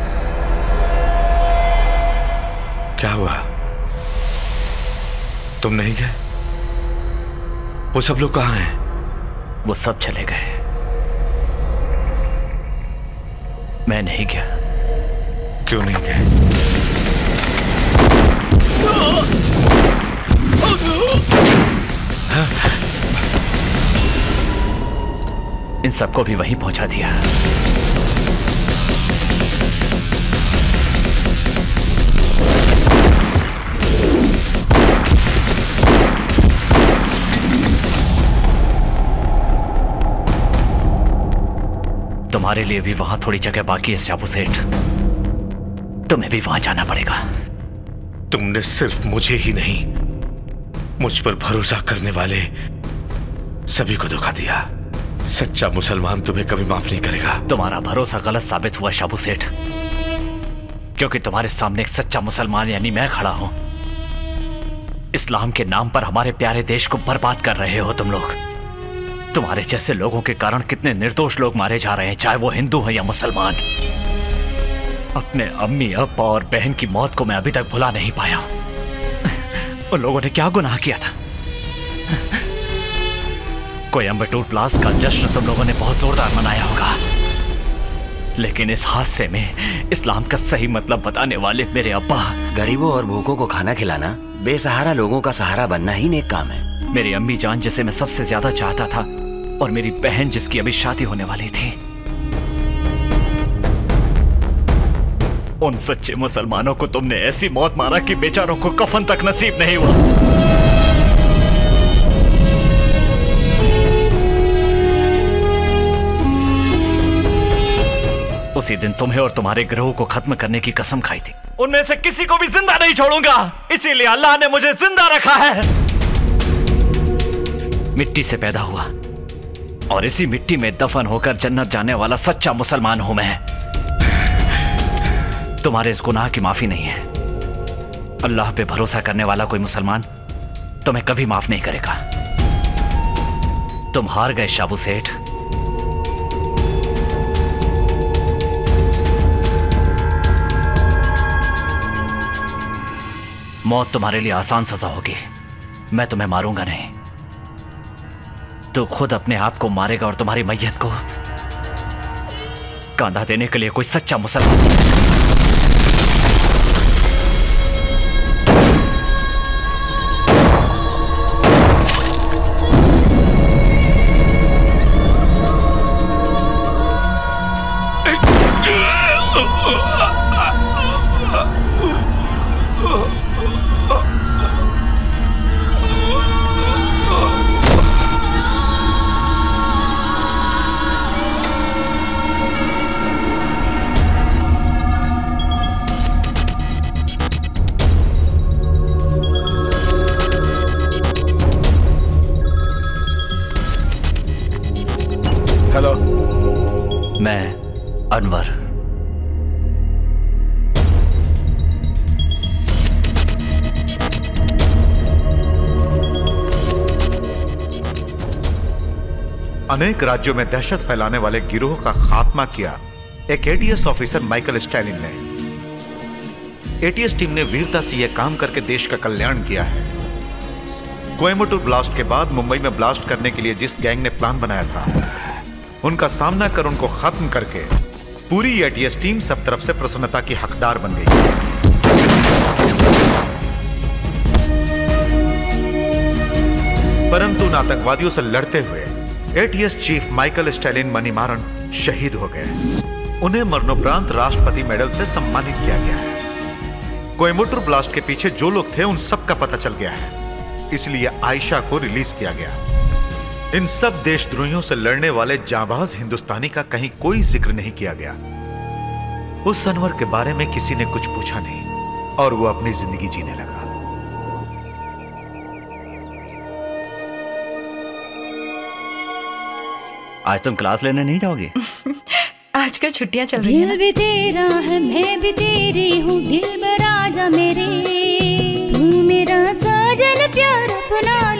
[SPEAKER 8] क्या हुआ? तुम नहीं गए? वो सब लोग कहाँ हैं?
[SPEAKER 9] वो सब चले गए, मैं नहीं गया।
[SPEAKER 8] क्यों नहीं गए?
[SPEAKER 9] इन सबको भी वहीं पहुंचा दिया। तुम्हारे लिए भी वहां थोड़ी जगह बाकी है शाबू सेठ, तुम्हें भी वहां जाना पड़ेगा।
[SPEAKER 8] तुमने सिर्फ मुझे ही नहीं, मुझ पर भरोसा करने वाले सभी को धोखा दिया। सच्चा मुसलमान तुम्हें कभी माफ नहीं करेगा।
[SPEAKER 9] तुम्हारा भरोसा गलत साबित हुआ शाबू सेठ, क्योंकि तुम्हारे सामने एक सच्चा मुसलमान यानी मैं खड़ा हूं। इस्लाम के नाम पर हमारे प्यारे देश को बर्बाद कर रहे हो तुम लोग। तुम्हारे जैसे लोगों के कारण कितने निर्दोष लोग मारे जा रहे हैं, चाहे वो हिंदू हो या मुसलमान। अपने अम्मी, अब्बा और बहन की मौत को मैं अभी तक भुला नहीं पाया। उन लोगों ने क्या गुनाह किया था? कोयम्बटूर ब्लास्ट का जश्न तुम लोगों ने बहुत जोरदार मनाया होगा, लेकिन इस हादसे में इस्लाम का सही मतलब बताने वाले मेरे अब्बा।
[SPEAKER 16] गरीबों और भूखों को खाना खिलाना, बेसहारा लोगों का सहारा बनना ही नेक काम है।
[SPEAKER 9] मेरी अम्मी जान जिसे मैं सबसे ज्यादा चाहता था, और मेरी बहन जिसकी अभी शादी होने वाली थी, उन सच्चे मुसलमानों को तुमने ऐसी मौत मारा कि बेचारों को कफन तक नसीब नहीं हुआ। उसी दिन तुम्हें और तुम्हारे ग्रोह को खत्म करने की कसम खाई थी। उनमें से किसी को भी जिंदा नहीं छोड़ूंगा, इसीलिए अल्लाह ने मुझे जिंदा रखा है। मिट्टी से पैदा हुआ और इसी मिट्टी में दफन होकर जन्नत जाने वाला सच्चा मुसलमान हूं मैं। तुम्हारे इस गुनाह की माफी नहीं है। अल्लाह पे भरोसा करने वाला कोई मुसलमान तुम्हें कभी माफ नहीं करेगा। तुम हार गए शाबू सेठ। मौत तुम्हारे लिए आसान सजा होगी, मैं तुम्हें मारूंगा नहीं। तो खुद अपने आप को मारेगा और तुम्हारी मैयत को कांधा देने के लिए कोई सच्चा मुसलमान।
[SPEAKER 3] हेलो,
[SPEAKER 9] मैं अनवर।
[SPEAKER 3] अनेक राज्यों में दहशत फैलाने वाले गिरोह का खात्मा किया एक एटीएस ऑफिसर माइकल स्टैलिन ने। एटीएस टीम ने वीरता से यह काम करके देश का कल्याण किया है। कोयम्बटूर ब्लास्ट के बाद मुंबई में ब्लास्ट करने के लिए जिस गैंग ने प्लान बनाया था, उनका सामना कर उनको खत्म करके पूरी एटीएस टीम सब तरफ से प्रसन्नता की हकदार बन गई। परंतु उन आतंकवादियों से लड़ते हुए ATS chief Michael Stalin Manimaran शहीद हो गए। उन्हें मरणोपरांत राष्ट्रपति मेडल से सम्मानित किया गया है। कोयम्बटूर ब्लास्ट के पीछे जो लोग थे उन सब का पता चल गया है, इसलिए आयशा को रिलीज किया गया। इन सब देशद्रोहियों से लड़ने वाले जांबाज हिंदुस्तानी का कहीं कोई जिक्र नहीं किया गया। उस अनवर के बारे में किसी ने कुछ पूछा नहीं और वो अपनी जिंदगी जीने लगा।
[SPEAKER 9] आज तुम क्लास लेने नहीं जाओगे?
[SPEAKER 15] आजकल छुट्टियां चल रही हैं।
[SPEAKER 18] दिल भी तेरा है, मैं भी तेरी हूँ, दिल बराजा मेरे, तू मेरा साजन प्यार अपना